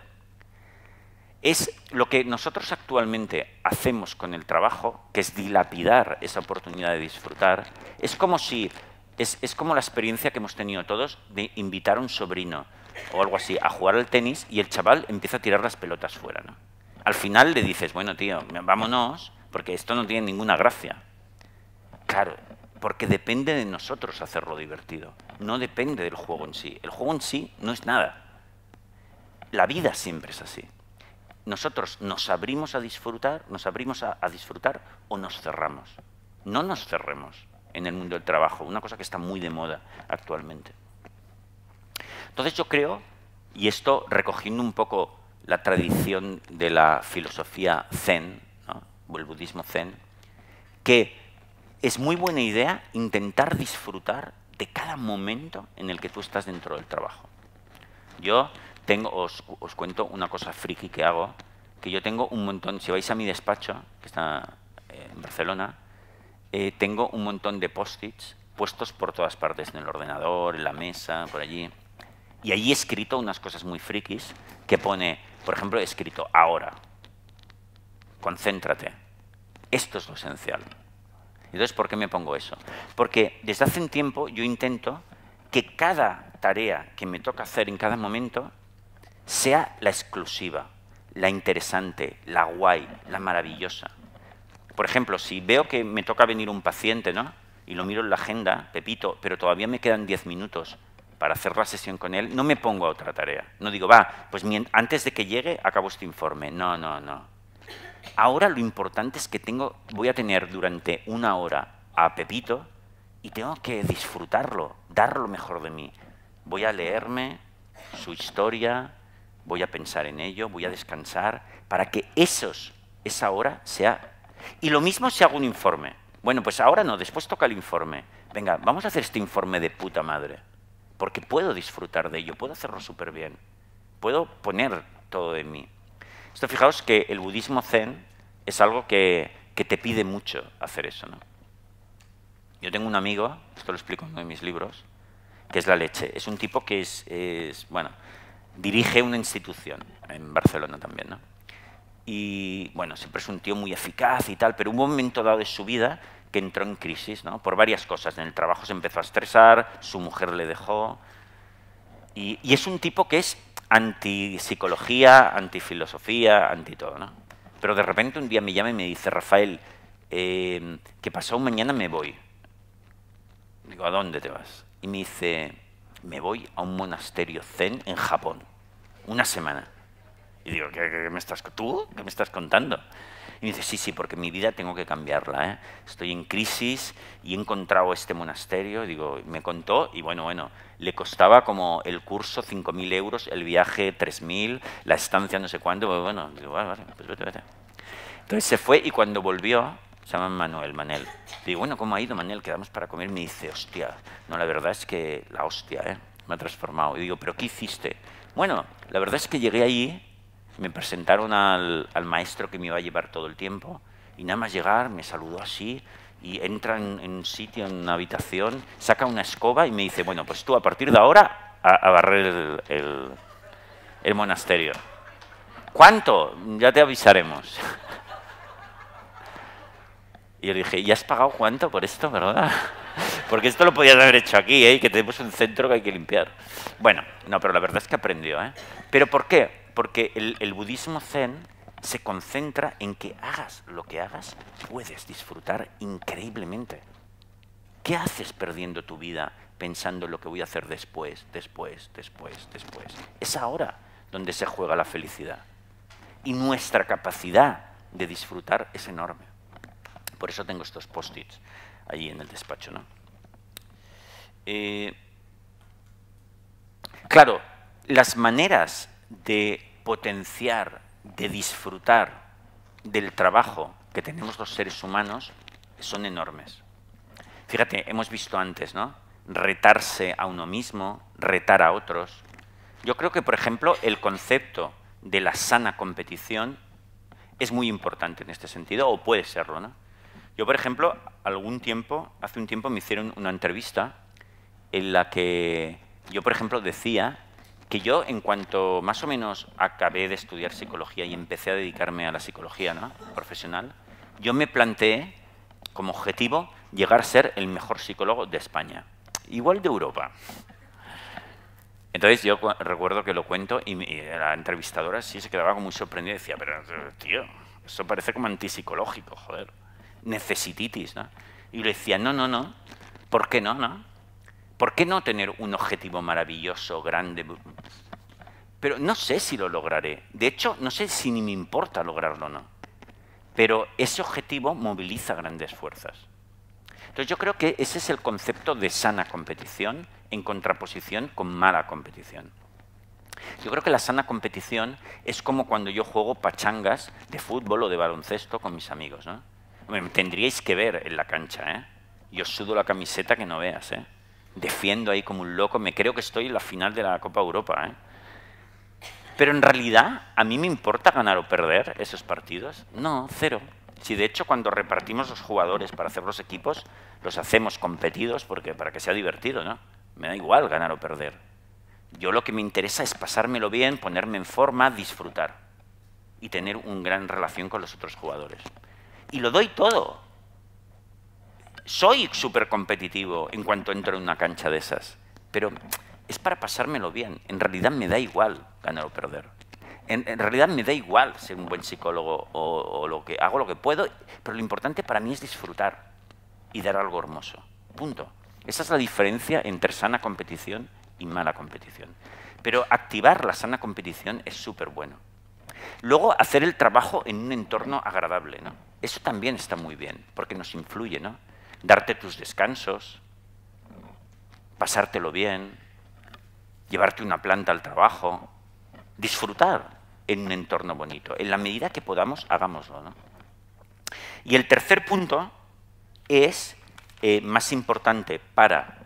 Es lo que nosotros actualmente hacemos con el trabajo, que es dilapidar esa oportunidad de disfrutar. Es como la experiencia que hemos tenido todos de invitar a un sobrino o algo así a jugar al tenis y el chaval empieza a tirar las pelotas fuera, ¿no? Al final le dices, bueno, tío, vámonos, porque esto no tiene ninguna gracia. Claro, porque depende de nosotros hacerlo divertido, no depende del juego en sí. El juego en sí no es nada. La vida siempre es así. Nosotros nos abrimos a disfrutar, o nos cerramos. No nos cerremos en el mundo del trabajo, una cosa que está muy de moda actualmente. Entonces yo creo, y esto recogiendo un poco la tradición de la filosofía zen, ¿no? O el budismo zen, que es muy buena idea intentar disfrutar de cada momento en el que tú estás dentro del trabajo. Yo os cuento una cosa friki que hago, que yo tengo un montón, si vais a mi despacho, que está en Barcelona, tengo un montón de post-its puestos por todas partes, en el ordenador, en la mesa, por allí. Y allí he escrito unas cosas muy frikis que pone, por ejemplo, he escrito ahora, concéntrate, esto es lo esencial. Entonces, ¿por qué me pongo eso? Porque desde hace un tiempo yo intento que cada tarea que me toca hacer en cada momento sea la exclusiva, la interesante, la guay, la maravillosa. Por ejemplo, si veo que me toca venir un paciente, ¿no? Y lo miro en la agenda, Pepito, pero todavía me quedan 10 minutos para hacer la sesión con él, no me pongo a otra tarea. No digo, va, pues antes de que llegue acabo este informe. No, no, no. Ahora lo importante es que voy a tener durante 1 hora a Pepito y tengo que disfrutarlo, dar lo mejor de mí. Voy a leerme su historia, voy a pensar en ello, voy a descansar, para que esa hora sea... Y lo mismo si hago un informe. Bueno, pues ahora no, después toca el informe. Venga, vamos a hacer este informe de puta madre, porque puedo disfrutar de ello, puedo hacerlo súper bien, puedo poner todo de mí. Esto, fijaos que el budismo zen es algo que te pide mucho hacer eso, ¿no? Yo tengo un amigo, esto lo explico en uno de mis libros, que es la leche. Es un tipo que bueno, dirige una institución, en Barcelona también, ¿no? Y, bueno, siempre es un tío muy eficaz y tal, pero hubo un momento dado de su vida que entró en crisis, ¿no? Por varias cosas. En el trabajo se empezó a estresar, su mujer le dejó. Y es un tipo que es anti-psicología, anti-filosofía, anti-todo, ¿no? Pero de repente un día me llama y me dice, Rafael, que pasado mañana me voy. Digo, ¿a dónde te vas? Y me dice, me voy a un monasterio zen en Japón, 1 semana. Y digo, ¿qué me estás contando? Y me dice, sí, porque mi vida tengo que cambiarla, ¿eh? Estoy en crisis y he encontrado este monasterio. Y digo, me contó y bueno, le costaba como el curso 5.000 euros, el viaje 3.000, la estancia no sé cuánto. Bueno, digo, vale, pues vete. Entonces se fue y cuando volvió, se llama Manel. Digo, bueno, ¿cómo ha ido, Manel? Quedamos para comer. Me dice, hostia, no, la verdad es que la hostia, ¿eh? Me ha transformado. Y digo, ¿pero qué hiciste? Bueno, la verdad es que llegué allí, me presentaron al maestro que me iba a llevar todo el tiempo y nada más llegar me saludó así y entra en un sitio, en una habitación, saca una escoba y me dice, bueno, pues tú a partir de ahora a barrer el monasterio. ¿Cuánto? Ya te avisaremos. Y yo le dije, ¿y has pagado cuánto por esto, verdad? Porque esto lo podías haber hecho aquí, ¿eh? Que tenemos un centro que hay que limpiar. Bueno, no, pero la verdad es que aprendió, ¿eh? ¿Pero por qué? Porque el budismo zen se concentra en que hagas lo que hagas, puedes disfrutar increíblemente. ¿Qué haces perdiendo tu vida pensando en lo que voy a hacer después? Es ahora donde se juega la felicidad. Y nuestra capacidad de disfrutar es enorme. Por eso tengo estos post-its allí en el despacho, ¿no? Claro, las maneras de potenciar, de disfrutar del trabajo que tenemos los seres humanos son enormes. Fíjate, hemos visto antes, ¿no? Retarse a uno mismo, retar a otros. Yo creo que, por ejemplo, el concepto de la sana competición es muy importante en este sentido, o puede serlo, ¿no? Yo, por ejemplo, hace un tiempo me hicieron una entrevista en la que yo, por ejemplo, decía que yo, en cuanto más o menos acabé de estudiar psicología y empecé a dedicarme a la psicología, ¿no? Profesional, yo me planteé como objetivo llegar a ser el mejor psicólogo de España, igual de Europa. Entonces yo recuerdo que lo cuento y la entrevistadora sí se quedaba muy sorprendida y decía, pero tío, eso parece como antipsicológico, joder, necesititis, ¿no? Y le decía, no, ¿por qué no? ¿Por qué no tener un objetivo maravilloso, grande? Pero no sé si lo lograré. De hecho, no sé si ni me importa lograrlo o no. Pero ese objetivo moviliza grandes fuerzas. Entonces yo creo que ese es el concepto de sana competición en contraposición con mala competición. Yo creo que la sana competición es como cuando yo juego pachangas de fútbol o de baloncesto con mis amigos, ¿no? Me tendríais que ver en la cancha, ¿eh? Yo sudo la camiseta que no veas, ¿eh? Defiendo ahí como un loco, me creo que estoy en la final de la Copa Europa, ¿eh? Pero en realidad, ¿a mí me importa ganar o perder esos partidos? No, cero. Si de hecho cuando repartimos los jugadores para hacer los equipos, los hacemos competidos para que sea divertido, ¿no? Me da igual ganar o perder. Yo lo que me interesa es pasármelo bien, ponerme en forma, disfrutar y tener una gran relación con los otros jugadores. Y lo doy todo. Soy súper competitivo en cuanto entro en una cancha de esas, pero es para pasármelo bien. En realidad me da igual ganar o perder. En realidad me da igual ser un buen psicólogo o lo que hago lo que puedo, pero lo importante para mí es disfrutar y dar algo hermoso. Punto. Esa es la diferencia entre sana competición y mala competición. Pero activar la sana competición es súper bueno. Luego, hacer el trabajo en un entorno agradable, ¿no? Eso también está muy bien, porque nos influye, ¿no? Darte tus descansos, pasártelo bien, llevarte una planta al trabajo, disfrutar en un entorno bonito. En la medida que podamos, hagámoslo, ¿no? Y el tercer punto es más importante para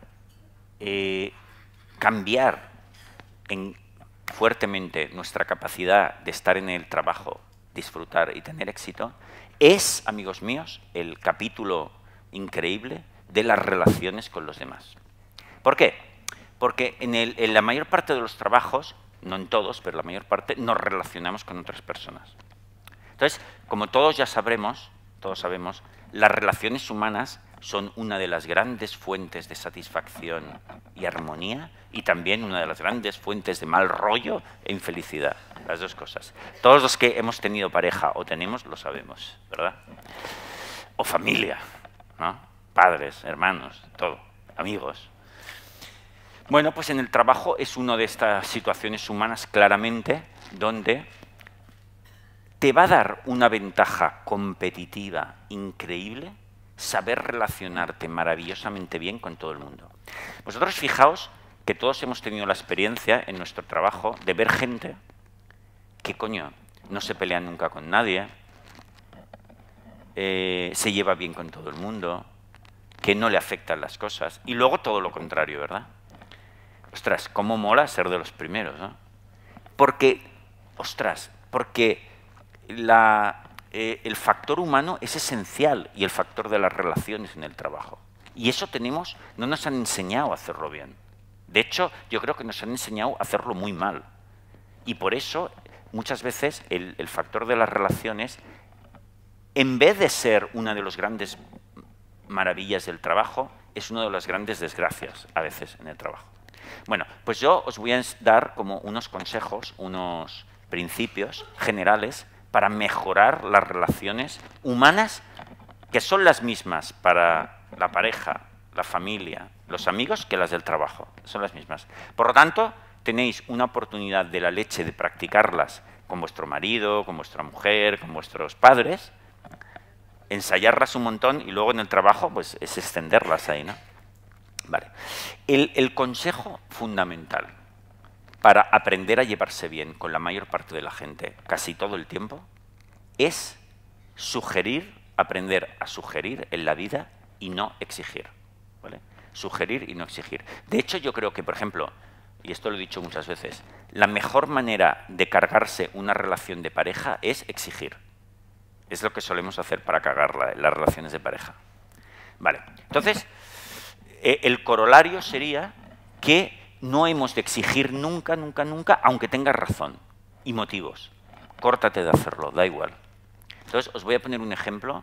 cambiar fuertemente nuestra capacidad de estar en el trabajo, disfrutar y tener éxito, es, amigos míos, el capítulo increíble de las relaciones con los demás. ¿Por qué? Porque en la mayor parte de los trabajos, no en todos, pero la mayor parte, nos relacionamos con otras personas. Entonces, como todos ya sabremos, todos sabemos, las relaciones humanas son una de las grandes fuentes de satisfacción y armonía y también una de las grandes fuentes de mal rollo e infelicidad. Las dos cosas. Todos los que hemos tenido pareja o tenemos lo sabemos, ¿verdad? O familia, ¿no? Padres, hermanos, todo, amigos. Bueno, pues en el trabajo es una de estas situaciones humanas claramente donde te va a dar una ventaja competitiva increíble saber relacionarte maravillosamente bien con todo el mundo. Vosotros fijaos que todos hemos tenido la experiencia en nuestro trabajo de ver gente que, coño, no se pelea nunca con nadie, se lleva bien con todo el mundo, que no le afectan las cosas, y luego todo lo contrario, ¿verdad? Ostras, cómo mola ser de los primeros, ¿no? Porque, ostras, porque el factor humano es esencial y el factor de las relaciones en el trabajo. Y eso no nos han enseñado a hacerlo bien. De hecho, yo creo que nos han enseñado a hacerlo muy mal. Y por eso, muchas veces, el factor de las relaciones, en vez de ser una de las grandes maravillas del trabajo, es una de las grandes desgracias, a veces, en el trabajo. Bueno, pues yo os voy a dar como unos consejos, unos principios generales para mejorar las relaciones humanas, que son las mismas para la pareja, la familia, los amigos, que las del trabajo. Son las mismas. Por lo tanto, tenéis una oportunidad de la leche de practicarlas con vuestro marido, con vuestra mujer, con vuestros padres, ensayarlas un montón y luego en el trabajo pues es extenderlas ahí, ¿no? Vale. El consejo fundamental para aprender a llevarse bien con la mayor parte de la gente, casi todo el tiempo, es aprender a sugerir en la vida y no exigir, ¿vale? Sugerir y no exigir. De hecho, yo creo que, por ejemplo, y esto lo he dicho muchas veces, la mejor manera de cargarse una relación de pareja es exigir. Es lo que solemos hacer para cagar las relaciones de pareja. Vale, entonces, el corolario sería que no hemos de exigir nunca, nunca, nunca, aunque tengas razón y motivos. Córtate de hacerlo, da igual. Entonces, os voy a poner un ejemplo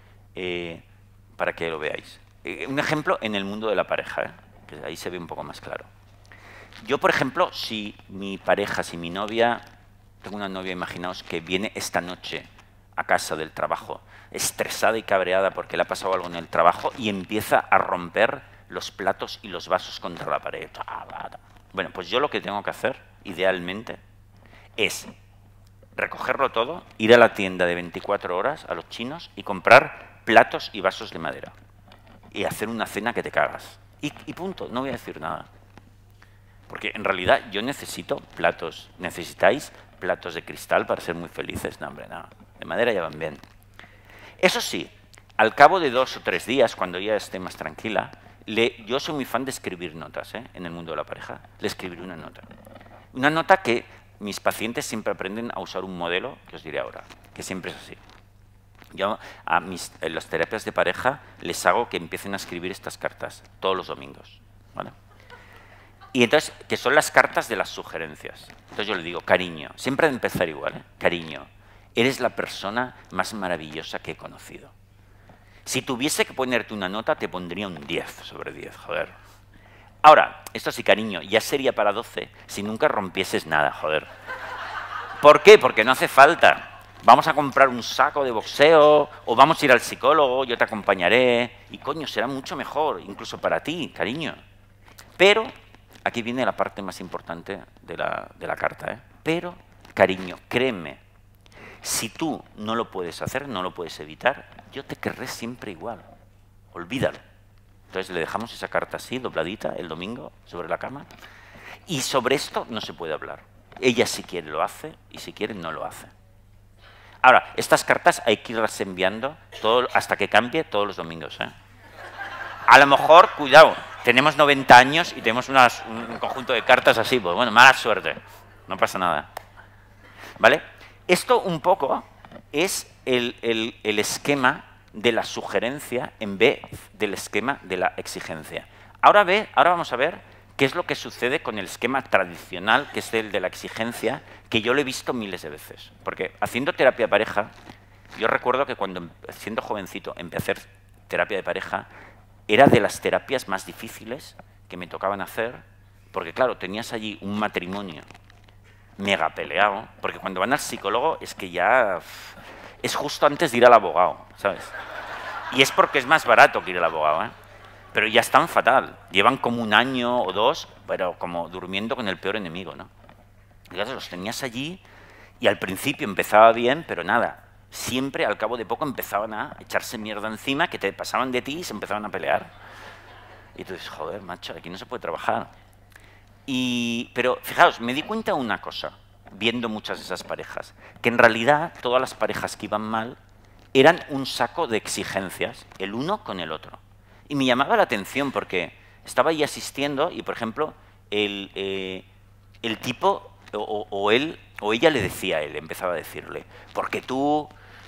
para que lo veáis. Un ejemplo en el mundo de la pareja, que ahí se ve un poco más claro. Yo, por ejemplo, si mi novia, tengo una novia, imaginaos, que viene esta noche a casa del trabajo, estresada y cabreada porque le ha pasado algo en el trabajo y empieza a romper los platos y los vasos contra la pared. Bueno, pues yo lo que tengo que hacer, idealmente, es recogerlo todo, ir a la tienda de 24 horas, a los chinos, y comprar platos y vasos de madera. Y hacer una cena que te cagas. Y punto, no voy a decir nada. Porque en realidad yo necesito platos. ¿Necesitáis platos de cristal para ser muy felices? No, hombre, no. De madera ya van bien. Eso sí, al cabo de 2 o 3 días, cuando ya esté más tranquila, yo soy muy fan de escribir notas, en el mundo de la pareja. Le escribiré una nota. Una nota que mis pacientes siempre aprenden a usar un modelo, que os diré ahora, que siempre es así. Yo en las terapias de pareja les hago que empiecen a escribir estas cartas todos los domingos, ¿vale? Y entonces, que son las cartas de las sugerencias. Entonces yo le digo, cariño, siempre de empezar igual, cariño, eres la persona más maravillosa que he conocido. Si tuviese que ponerte una nota, te pondría un 10 sobre 10, joder. Ahora, esto sí, cariño, ya sería para 12 si nunca rompieses nada, joder. ¿Por qué? Porque no hace falta. Vamos a comprar un saco de boxeo o vamos a ir al psicólogo, yo te acompañaré y coño, será mucho mejor, incluso para ti, cariño. Pero, aquí viene la parte más importante de la carta, ¿eh? Pero, cariño, créeme, si tú no lo puedes hacer, no lo puedes evitar, yo te querré siempre igual. Olvídalo. Entonces le dejamos esa carta así, dobladita, el domingo, sobre la cama. Y sobre esto no se puede hablar. Ella si quiere lo hace y si quiere no lo hace. Ahora, estas cartas hay que irlas enviando hasta que cambie todos los domingos, ¿eh? A lo mejor, cuidado, tenemos 90 años y tenemos un conjunto de cartas así, pues bueno, mala suerte, no pasa nada. ¿Vale? Esto un poco es el esquema de la sugerencia en vez del esquema de la exigencia. Ahora vamos a ver qué es lo que sucede con el esquema tradicional, que es el de la exigencia, que yo lo he visto miles de veces. Porque haciendo terapia de pareja, yo recuerdo que cuando, siendo jovencito, empecé a hacer terapia de pareja, era de las terapias más difíciles que me tocaban hacer, porque claro, tenías allí un matrimonio mega peleado, porque cuando van al psicólogo es que ya es justo antes de ir al abogado, ¿sabes? Y es porque es más barato que ir al abogado, ¿eh? Pero ya están fatal. Llevan como 1 año o 2, pero como durmiendo con el peor enemigo, ¿no? Y claro, los tenías allí y al principio empezaba bien, pero nada. Siempre, al cabo de poco, empezaban a echarse mierda encima, que te pasaban de ti y se empezaban a pelear. Y tú dices, joder, macho, aquí no se puede trabajar. Pero, fijaos, me di cuenta de una cosa, viendo muchas de esas parejas, que en realidad todas las parejas que iban mal eran un saco de exigencias, el uno con el otro. Y me llamaba la atención porque estaba ahí asistiendo y, por ejemplo, el tipo o él o ella le decía a él, empezaba a decirle, porque tú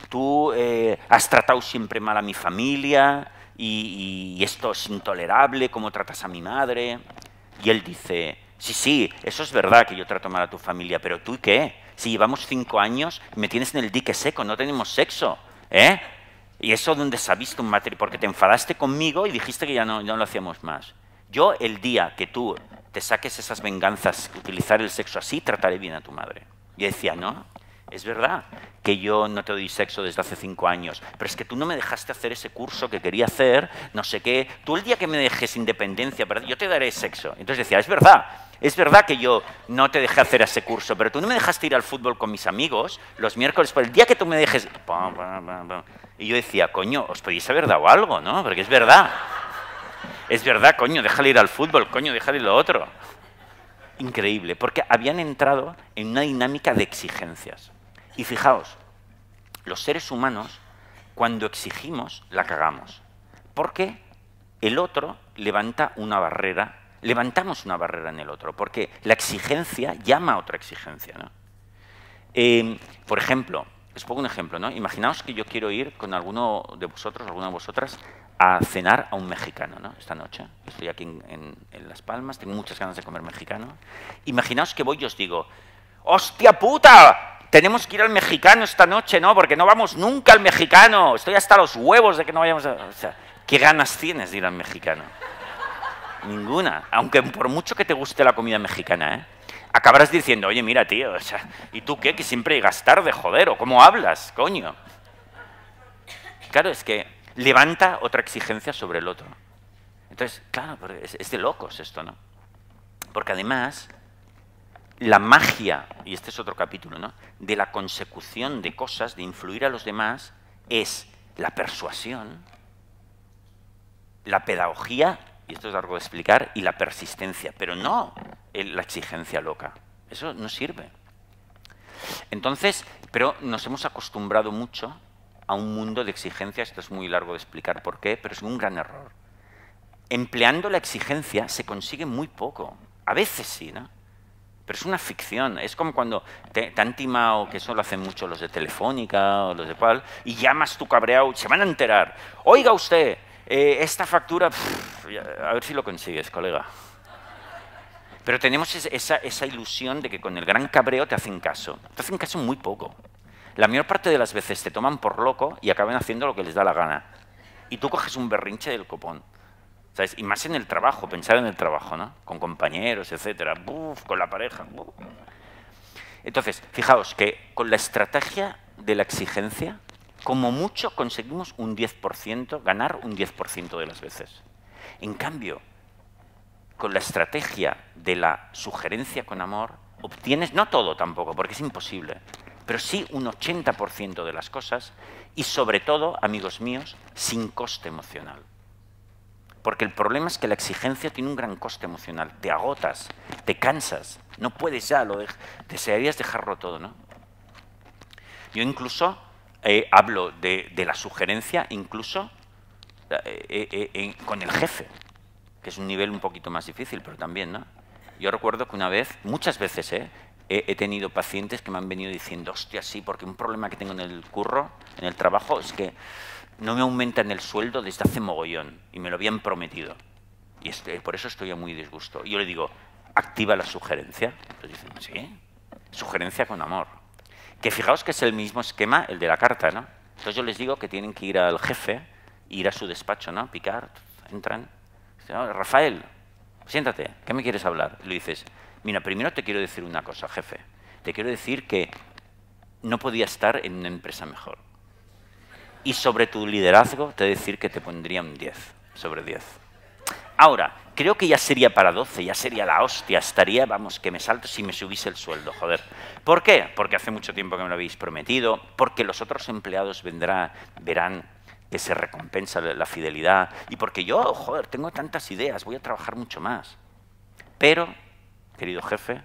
has tratado siempre mal a mi familia y esto es intolerable, cómo tratas a mi madre. Y él dice, sí, eso es verdad que yo trato mal a tu familia, pero ¿tú qué? Si llevamos 5 años, me tienes en el dique seco, no tenemos sexo, ¿eh? ¿Y eso dónde se ha visto un matrimonio? Porque te enfadaste conmigo y dijiste que ya no lo hacíamos más. Yo, el día que tú te saques esas venganzas, utilizar el sexo así, trataré bien a tu madre. Y decía, no, es verdad que yo no te doy sexo desde hace 5 años, pero es que tú no me dejaste hacer ese curso que quería hacer, no sé qué. Tú el día que me dejes independencia, yo te daré sexo. Entonces decía, es verdad que yo no te dejé hacer ese curso, pero tú no me dejaste ir al fútbol con mis amigos los miércoles, por el día que tú me dejes... Y yo decía, coño, os podéis haber dado algo, ¿no? Porque es verdad. Es verdad, coño, déjale ir al fútbol, coño, déjale lo otro. Increíble, porque habían entrado en una dinámica de exigencias. Y fijaos, los seres humanos, cuando exigimos, la cagamos. Porque el otro levanta una barrera, levantamos una barrera en el otro, porque la exigencia llama a otra exigencia, ¿no? Por ejemplo, os pongo un ejemplo, ¿no? Imaginaos que yo quiero ir con alguno de vosotros, alguna de vosotras, a cenar a un mexicano, ¿no? Esta noche. Estoy aquí en Las Palmas, tengo muchas ganas de comer mexicano. Imaginaos que voy y os digo, ¡hostia puta! Tenemos que ir al mexicano esta noche, ¿no? Porque no vamos nunca al mexicano. Estoy hasta los huevos de que no vayamos a... O sea, ¿qué ganas tienes de ir al mexicano? Ninguna. Aunque por mucho que te guste la comida mexicana, ¿eh? Acabarás diciendo, oye, mira, tío, o sea, ¿y tú qué? Que siempre llegas tarde, joder, o ¿cómo hablas, coño? Claro, es que levanta otra exigencia sobre el otro. Entonces, claro, es de locos esto, ¿no? Porque además, la magia, y este es otro capítulo, ¿no?, de la consecución de cosas, de influir a los demás, es la persuasión, la pedagogía, y esto es largo de explicar, y la persistencia, pero no la exigencia loca. Eso no sirve. Entonces, pero nos hemos acostumbrado mucho a un mundo de exigencias, esto es muy largo de explicar por qué, pero es un gran error. Empleando la exigencia se consigue muy poco. A veces sí, ¿no? Pero es una ficción. Es como cuando te han timado, que eso lo hacen mucho los de Telefónica o los de cual, y llamas tu cabreado, se van a enterar. Oiga usted, esta factura, a ver si lo consigues, colega. Pero tenemos esa ilusión de que con el gran cabreo te hacen caso. Te hacen caso muy poco. La mayor parte de las veces te toman por loco y acaban haciendo lo que les da la gana. Y tú coges un berrinche del copón. ¿Sabes? Y más en el trabajo, pensar en el trabajo, ¿no? Con compañeros, etcétera, con la pareja. Entonces, fijaos que con la estrategia de la exigencia, como mucho conseguimos un 10%, ganar un 10% de las veces. En cambio, con la estrategia de la sugerencia con amor, obtienes, no todo tampoco, porque es imposible, pero sí un 80% de las cosas y sobre todo, amigos míos, sin coste emocional. Porque el problema es que la exigencia tiene un gran coste emocional. Te agotas, te cansas, no puedes ya, desearías dejarlo todo, ¿no? Yo incluso hablo de la sugerencia, incluso con el jefe, que es un nivel un poquito más difícil, pero también, ¿no? Yo recuerdo que una vez, muchas veces, he tenido pacientes que me han venido diciendo, hostia, sí, porque un problema que tengo en el curro, en el trabajo, es que no me aumentan el sueldo desde hace mogollón y me lo habían prometido. Y por eso estoy a muy disgusto. Y yo le digo, activa la sugerencia. Entonces dicen, sí, sugerencia con amor. Que fijaos que es el mismo esquema, el de la carta, ¿no? Entonces yo les digo que tienen que ir al jefe, ir a su despacho, ¿no? Picar, entran. Dicen, oh, Rafael, siéntate, ¿qué me quieres hablar? Y le dices, mira, primero te quiero decir una cosa, jefe. Te quiero decir que no podía estar en una empresa mejor. Y sobre tu liderazgo te voy a decir que te pondría un 10 sobre 10. Ahora, creo que ya sería para 12, ya sería la hostia, estaría, vamos, que me salto si me subiese el sueldo, joder. ¿Por qué? Porque hace mucho tiempo que me lo habéis prometido, porque los otros empleados verán que se recompensa la fidelidad, y porque yo, joder, tengo tantas ideas, voy a trabajar mucho más. Pero, querido jefe,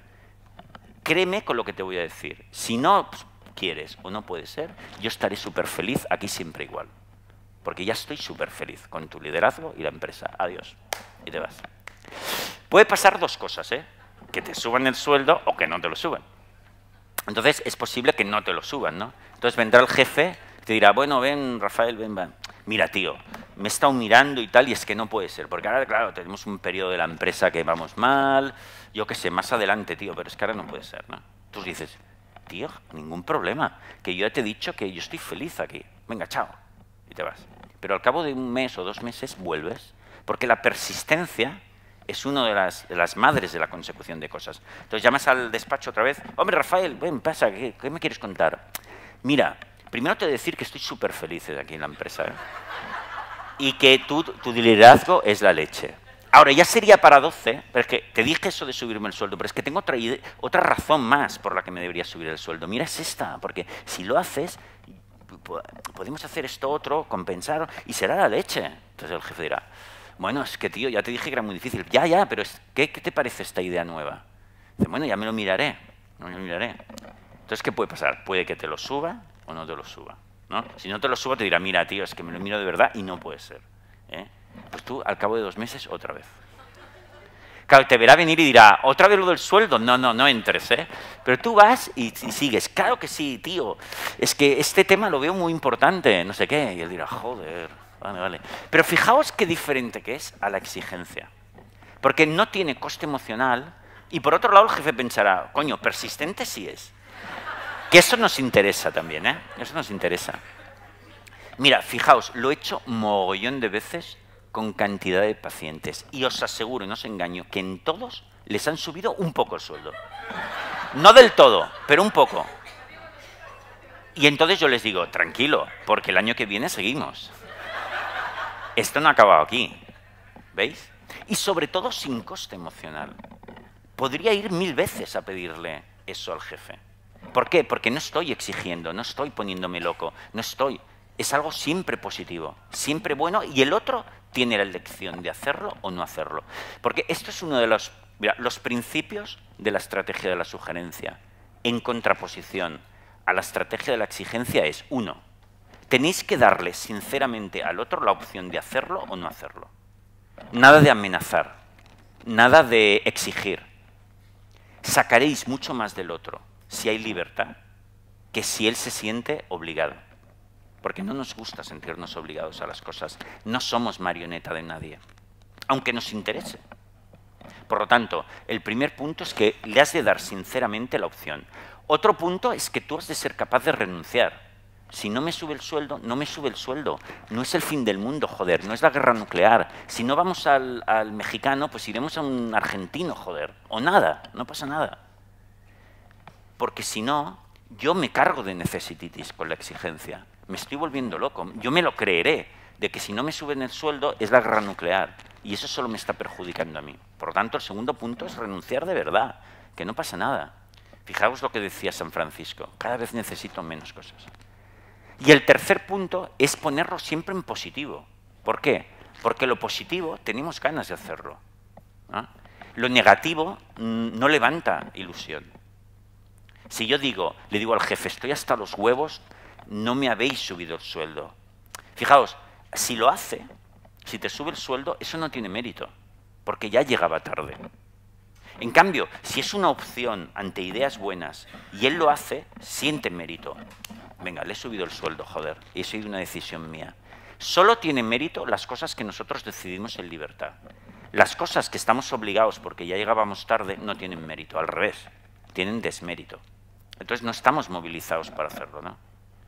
créeme con lo que te voy a decir. Si no quieres o no puede ser, yo estaré súper feliz aquí siempre igual. Porque ya estoy súper feliz con tu liderazgo y la empresa. Adiós. Y te vas. Puede pasar dos cosas, ¿eh? Que te suban el sueldo o que no te lo suban. Entonces, es posible que no te lo suban, ¿no? Entonces vendrá el jefe y te dirá, bueno, ven, Rafael, ven, va. Mira, tío, me he estado mirando y tal, y es que no puede ser. Porque ahora, claro, tenemos un periodo de la empresa que vamos mal, yo qué sé, más adelante, tío, pero es que ahora no puede ser, ¿no? Tú dices, tío, ningún problema, que yo ya te he dicho que yo estoy feliz aquí. Venga, chao. Y te vas. Pero al cabo de un mes o 2 meses vuelves, porque la persistencia es una de las madres de la consecución de cosas. Entonces llamas al despacho otra vez, hombre, Rafael, ven, pasa, ¿qué me quieres contar? Mira, primero te voy a decir que estoy súper feliz aquí en la empresa, ¿eh? Y que tu liderazgo es la leche. Ahora, ya sería para 12, pero es que te dije eso de subirme el sueldo, pero es que tengo otra razón más por la que me debería subir el sueldo. Mira, es esta, porque si lo haces, podemos hacer esto otro, compensar, y será la leche. Entonces el jefe dirá, bueno, es que tío, ya te dije que era muy difícil. Ya, pero ¿qué te parece esta idea nueva? Dice, bueno, ya me lo miraré, Entonces, ¿qué puede pasar? Puede que te lo suba o no te lo suba, ¿no? Si no te lo suba, te dirá, mira, tío, es que me lo miro de verdad y no puede ser, ¿eh? Pues tú, al cabo de 2 meses, otra vez. Claro, te verá venir y dirá, ¿otra vez lo del sueldo? No entres, ¿eh? Pero tú vas y sigues. Claro que sí, tío. Es que este tema lo veo muy importante, no sé qué. Y él dirá, joder, vale. Pero fijaos qué diferente que es a la exigencia. Porque no tiene coste emocional y por otro lado el jefe pensará, coño, persistente sí es. Que eso nos interesa también, ¿eh? Eso nos interesa. Mira, fijaos, lo he hecho mogollón de veces con cantidad de pacientes. Y os aseguro, y no os engaño, que en todos les han subido un poco el sueldo. No del todo, pero un poco. Y entonces yo les digo, tranquilo, porque el año que viene seguimos. Esto no ha acabado aquí. ¿Veis? Y sobre todo sin coste emocional. Podría ir 1000 veces a pedirle eso al jefe. ¿Por qué? Porque no estoy exigiendo, no estoy poniéndome loco, no estoy. Es algo siempre positivo, siempre bueno, y el otro tiene la elección de hacerlo o no hacerlo. Porque esto es uno de los principios de la estrategia de la sugerencia. En contraposición a la estrategia de la exigencia es, 1, tenéis que darle sinceramente al otro la opción de hacerlo o no hacerlo. Nada de amenazar, nada de exigir. Sacaréis mucho más del otro si hay libertad que si él se siente obligado. Porque no nos gusta sentirnos obligados a las cosas. No somos marioneta de nadie, aunque nos interese. Por lo tanto, el primer punto es que le has de dar sinceramente la opción. Otro punto es que tú has de ser capaz de renunciar. Si no me sube el sueldo, no me sube el sueldo. No es el fin del mundo, joder, no es la guerra nuclear. Si no vamos al mexicano, pues iremos a un argentino, joder. O nada, no pasa nada. porque si no, yo me cargo de necesititis con la exigencia. Me estoy volviendo loco. Yo me lo creeré, de que si no me suben el sueldo es la guerra nuclear. Y eso solo me está perjudicando a mí. Por lo tanto, el segundo punto es renunciar de verdad, que no pasa nada. Fijaos lo que decía San Francisco, cada vez necesito menos cosas. Y el tercer punto es ponerlo siempre en positivo. ¿Por qué? Porque lo positivo tenemos ganas de hacerlo, ¿no? Lo negativo no levanta ilusión. Si yo le digo al jefe, estoy hasta los huevos, no me habéis subido el sueldo. Fijaos, si lo hace, si te sube el sueldo, eso no tiene mérito, porque ya llegaba tarde. En cambio, si es una opción ante ideas buenas y él lo hace, siente mérito. Venga, le he subido el sueldo, joder, y eso es una decisión mía. Solo tiene mérito las cosas que nosotros decidimos en libertad. Las cosas que estamos obligados porque ya llegábamos tarde no tienen mérito, al revés, tienen desmérito. Entonces no estamos movilizados para hacerlo, ¿no?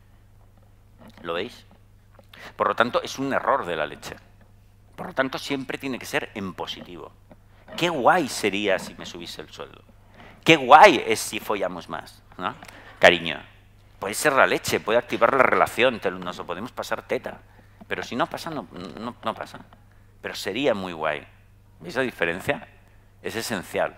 ¿Lo veis? Por lo tanto, es un error de la leche. Por lo tanto, siempre tiene que ser en positivo. Qué guay sería si me subiese el sueldo. Qué guay es si follamos más, ¿no? Cariño, puede ser la leche, puede activar la relación, nos lo podemos pasar teta. Pero si no pasa, no pasa. Pero sería muy guay. ¿Veis la diferencia? Es esencial.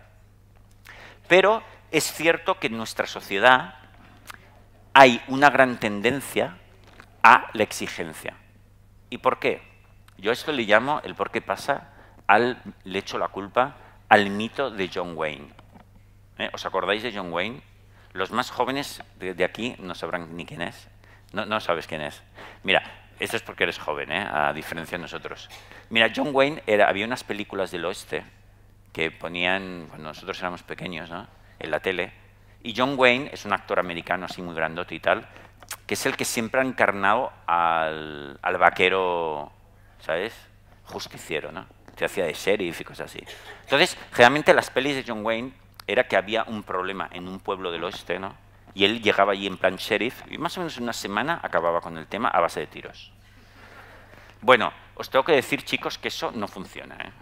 Pero es cierto que en nuestra sociedad hay una gran tendencia a la exigencia. ¿Y por qué? Yo a esto le llamo el por qué pasa, le echo la culpa al mito de John Wayne. ¿Os acordáis de John Wayne? Los más jóvenes de aquí no sabrán ni quién es. No sabes quién es. Mira, esto es porque eres joven, a diferencia de nosotros. Mira, John Wayne había unas películas del oeste que ponían cuando nosotros éramos pequeños, ¿no?, en la tele. Y John Wayne es un actor americano así muy grandote y tal, que es el que siempre ha encarnado al vaquero, ¿sabes?, justiciero, ¿no? Se hacía de sheriff y cosas así. Entonces, generalmente las pelis de John Wayne era que había un problema en un pueblo del oeste, ¿no?, y él llegaba allí en plan sheriff y más o menos en una semana acababa con el tema a base de tiros. Bueno, os tengo que decir, chicos, que eso no funciona, ¿eh?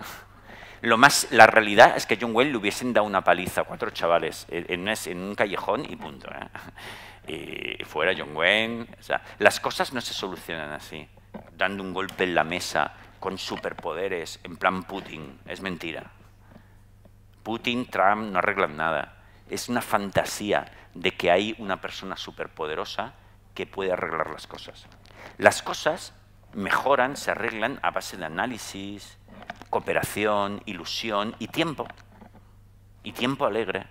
La realidad es que a John Wayne le hubiesen dado una paliza a 4 chavales en un callejón y punto, ¿eh? Y fuera John Wayne. O sea, las cosas no se solucionan así, dando un golpe en la mesa con superpoderes, en plan Putin. Es mentira. Putin, Trump no arreglan nada. Es una fantasía de que hay una persona superpoderosa que puede arreglar las cosas. Las cosas mejoran, se arreglan a base de análisis, cooperación, ilusión y tiempo. Y tiempo alegre.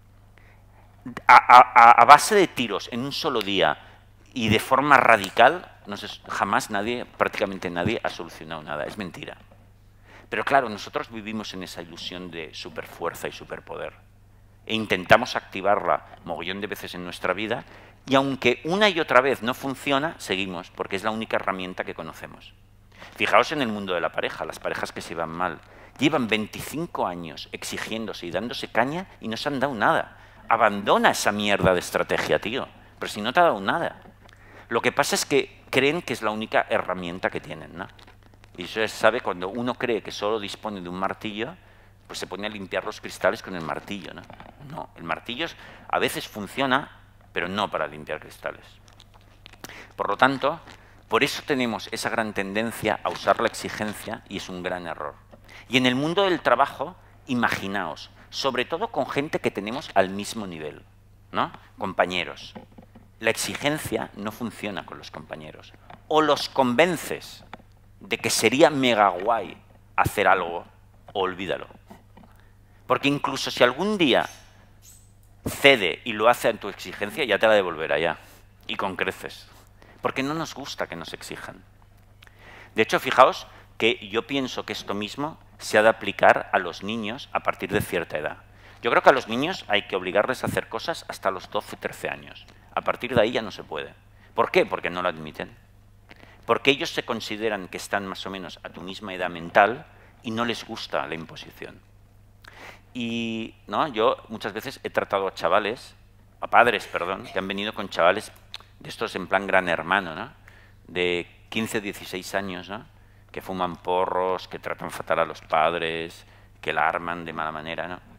A base de tiros en un solo día y de forma radical, jamás prácticamente nadie ha solucionado nada. Es mentira. Pero claro, nosotros vivimos en esa ilusión de superfuerza y superpoder. E intentamos activarla mogollón de veces en nuestra vida, y aunque una y otra vez no funciona, seguimos, porque es la única herramienta que conocemos. Fijaos en el mundo de la pareja, las parejas que se van mal. Llevan 25 años exigiéndose y dándose caña y no se han dado nada. Abandona esa mierda de estrategia, tío. Pero si no te ha dado nada. Lo que pasa es que creen que es la única herramienta que tienen, ¿no? Y eso se sabe cuando uno cree que solo dispone de un martillo, pues se pone a limpiar los cristales con el martillo, ¿no? No, el martillo a veces funciona, pero no para limpiar cristales. Por lo tanto, por eso tenemos esa gran tendencia a usar la exigencia y es un gran error. Y en el mundo del trabajo, imaginaos, sobre todo con gente que tenemos al mismo nivel, ¿no? Compañeros. La exigencia no funciona con los compañeros. O los convences de que sería mega guay hacer algo, o olvídalo. Porque incluso si algún día cede y lo hace en tu exigencia, ya te la devolverá ya. Y con creces. Porque no nos gusta que nos exijan. De hecho, fijaos que yo pienso que esto mismo se ha de aplicar a los niños a partir de cierta edad. Yo creo que a los niños hay que obligarles a hacer cosas hasta los 12, 13 años. A partir de ahí ya no se puede. ¿Por qué? Porque no lo admiten. Porque ellos se consideran que están más o menos a tu misma edad mental y no les gusta la imposición. Y ¿no? Yo muchas veces he tratado a chavales, a padres, perdón, que han venido con chavales de estos en plan gran hermano, ¿no?, de 15, 16 años, ¿no?, que fuman porros, que tratan fatal a los padres, que la arman de mala manera, ¿no?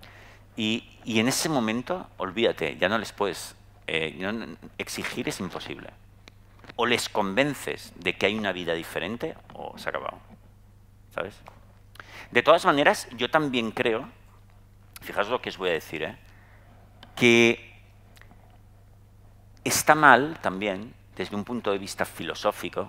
Y en ese momento, olvídate, ya no les puedes exigir, es imposible. O les convences de que hay una vida diferente o se ha acabado, ¿sabes? De todas maneras, yo también creo, fijaos lo que os voy a decir, que está mal también, desde un punto de vista filosófico,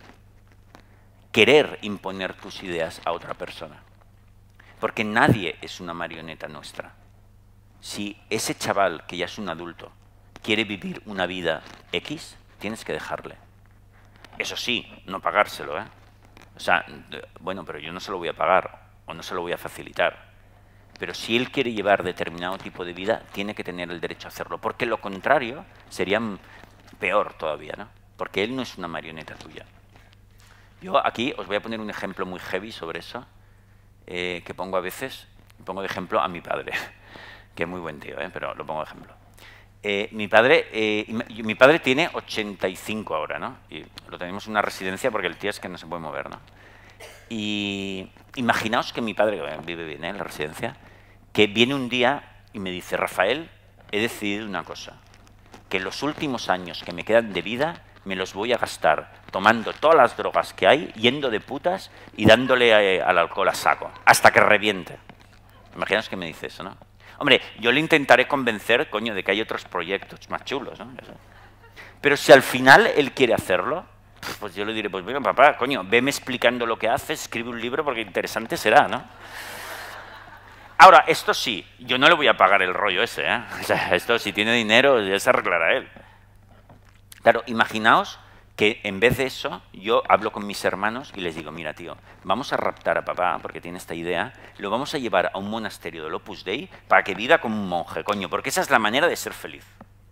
querer imponer tus ideas a otra persona. Porque nadie es una marioneta nuestra. Si ese chaval, que ya es un adulto, quiere vivir una vida X, tienes que dejarle. Eso sí, no pagárselo, ¿eh? O sea, bueno, pero yo no se lo voy a pagar o no se lo voy a facilitar. Pero si él quiere llevar determinado tipo de vida, tiene que tener el derecho a hacerlo. Porque lo contrario sería peor todavía, ¿no? Porque él no es una marioneta tuya. Yo aquí os voy a poner un ejemplo muy heavy sobre eso, que pongo a veces, pongo de ejemplo a mi padre, que es muy buen tío, pero lo pongo de ejemplo. Mi padre tiene 85 ahora, ¿no? Y lo tenemos en una residencia porque el tío es que no se puede mover, ¿no? Y imaginaos que mi padre, que vive bien en la residencia, que viene un día y me dice, Rafael, he decidido una cosa, que los últimos años que me quedan de vida me los voy a gastar tomando todas las drogas que hay, yendo de putas y dándole al alcohol a saco, hasta que reviente. Imaginaos que me dice eso, ¿no? Hombre, yo le intentaré convencer, coño, de que hay otros proyectos más chulos, ¿no? Pero si al final él quiere hacerlo, pues yo le diré, pues mira, papá, coño, veme explicando lo que haces, escribe un libro porque interesante será, ¿no? Ahora, esto sí, yo no le voy a pagar el rollo ese, ¿eh? O sea, esto si tiene dinero ya se arreglará él. Claro, imaginaos que en vez de eso, yo hablo con mis hermanos y les digo, mira, tío, vamos a raptar a papá, porque tiene esta idea, lo vamos a llevar a un monasterio del Opus Dei para que viva como un monje, coño, porque esa es la manera de ser feliz.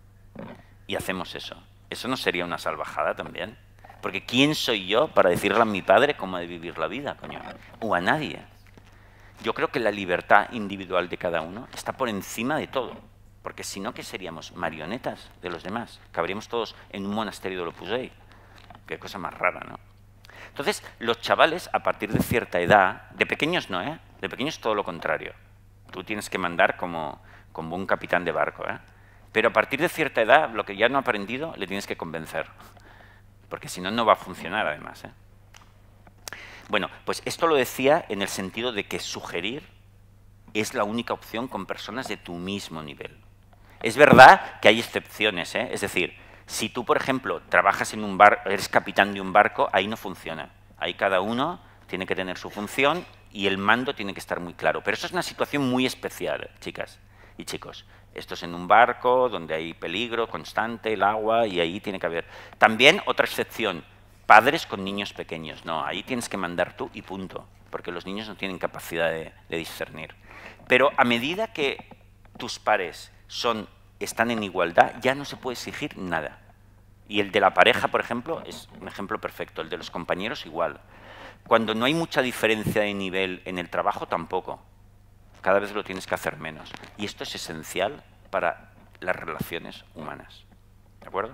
Y hacemos eso. ¿Eso no sería una salvajada también? Porque ¿quién soy yo para decirle a mi padre cómo ha de vivir la vida, coño? O a nadie. Yo creo que la libertad individual de cada uno está por encima de todo. Porque si no, ¿qué seríamos? Marionetas de los demás. Cabríamos todos en un monasterio del Opus Dei. Qué cosa más rara, ¿no? Entonces, los chavales, a partir de cierta edad, de pequeños no, ¿eh? De pequeños todo lo contrario. Tú tienes que mandar como un capitán de barco, ¿eh? Pero a partir de cierta edad, lo que ya no ha aprendido, le tienes que convencer. Porque si no, no va a funcionar, además, ¿eh? Bueno, pues esto lo decía en el sentido de que sugerir es la única opción con personas de tu mismo nivel. Es verdad que hay excepciones, ¿eh? Es decir, si tú, por ejemplo, trabajas en un barco, eres capitán de un barco, ahí no funciona. Ahí cada uno tiene que tener su función y el mando tiene que estar muy claro. Pero eso es una situación muy especial, chicas y chicos. Esto es en un barco donde hay peligro constante, el agua, y ahí tiene que haber. También otra excepción, padres con niños pequeños. No, ahí tienes que mandar tú y punto, porque los niños no tienen capacidad de discernir. Pero a medida que tus pares están en igualdad, ya no se puede exigir nada. Y el de la pareja, por ejemplo, es un ejemplo perfecto. El de los compañeros, igual. Cuando no hay mucha diferencia de nivel en el trabajo, tampoco. Cada vez lo tienes que hacer menos. Y esto es esencial para las relaciones humanas. ¿De acuerdo?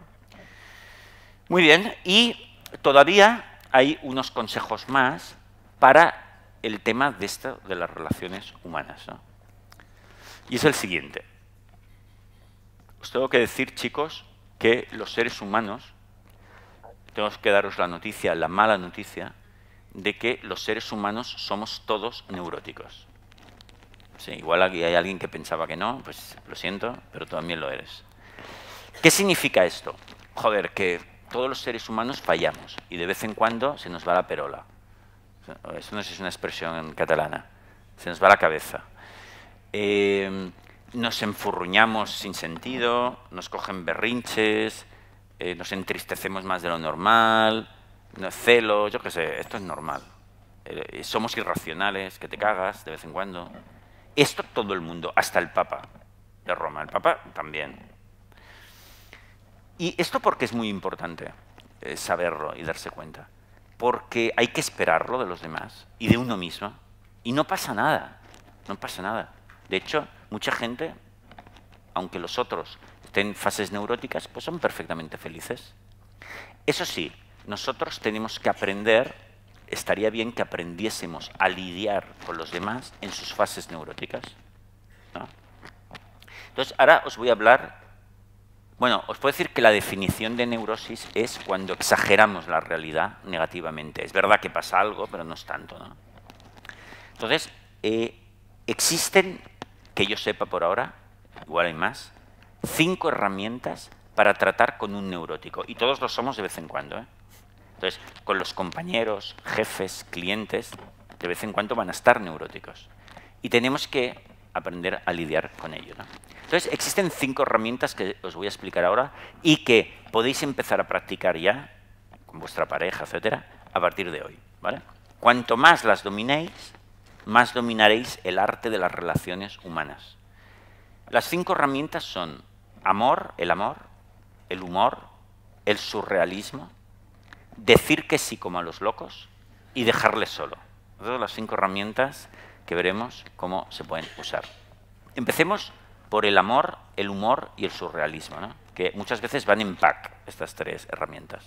Muy bien. Y todavía hay unos consejos más para el tema de esto de las relaciones humanas, ¿no? Y es el siguiente. Os tengo que decir, chicos, que los seres humanos, tengo que daros la noticia, la mala noticia, de que los seres humanos somos todos neuróticos. Sí, igual aquí hay alguien que pensaba que no, pues lo siento, pero tú también lo eres. ¿Qué significa esto? Joder, que todos los seres humanos fallamos y de vez en cuando se nos va la perola. Eso no es una expresión catalana. Se nos va la cabeza. Nos enfurruñamos sin sentido, nos cogen berrinches, nos entristecemos más de lo normal, celos, yo qué sé, esto es normal. Somos irracionales, que te cagas de vez en cuando. Esto todo el mundo, hasta el Papa de Roma, el Papa también. ¿Y esto por qué es muy importante saberlo y darse cuenta? Porque hay que esperarlo de los demás y de uno mismo. Y no pasa nada, no pasa nada. De hecho, mucha gente, aunque los otros estén en fases neuróticas, pues son perfectamente felices. Eso sí, nosotros tenemos que aprender, estaría bien que aprendiésemos a lidiar con los demás en sus fases neuróticas, ¿no? Entonces, ahora os voy a hablar... Bueno, os puedo decir que la definición de neurosis es cuando exageramos la realidad negativamente. Es verdad que pasa algo, pero no es tanto, ¿no? Entonces, existen, que yo sepa por ahora, igual hay más, 5 herramientas para tratar con un neurótico. Y todos lo somos de vez en cuando, ¿eh? Entonces, con los compañeros, jefes, clientes, de vez en cuando van a estar neuróticos. Y tenemos que aprender a lidiar con ello, ¿no? Entonces, existen 5 herramientas que os voy a explicar ahora y que podéis empezar a practicar ya con vuestra pareja, etcétera, a partir de hoy, ¿vale? Cuanto más las dominéis, más dominaréis el arte de las relaciones humanas. Las 5 herramientas son amor, el humor, el surrealismo, decir que sí como a los locos y dejarles solo. Esas son las 5 herramientas que veremos cómo se pueden usar. Empecemos por el amor, el humor y el surrealismo, ¿no? Que muchas veces van en pack, estas 3 herramientas.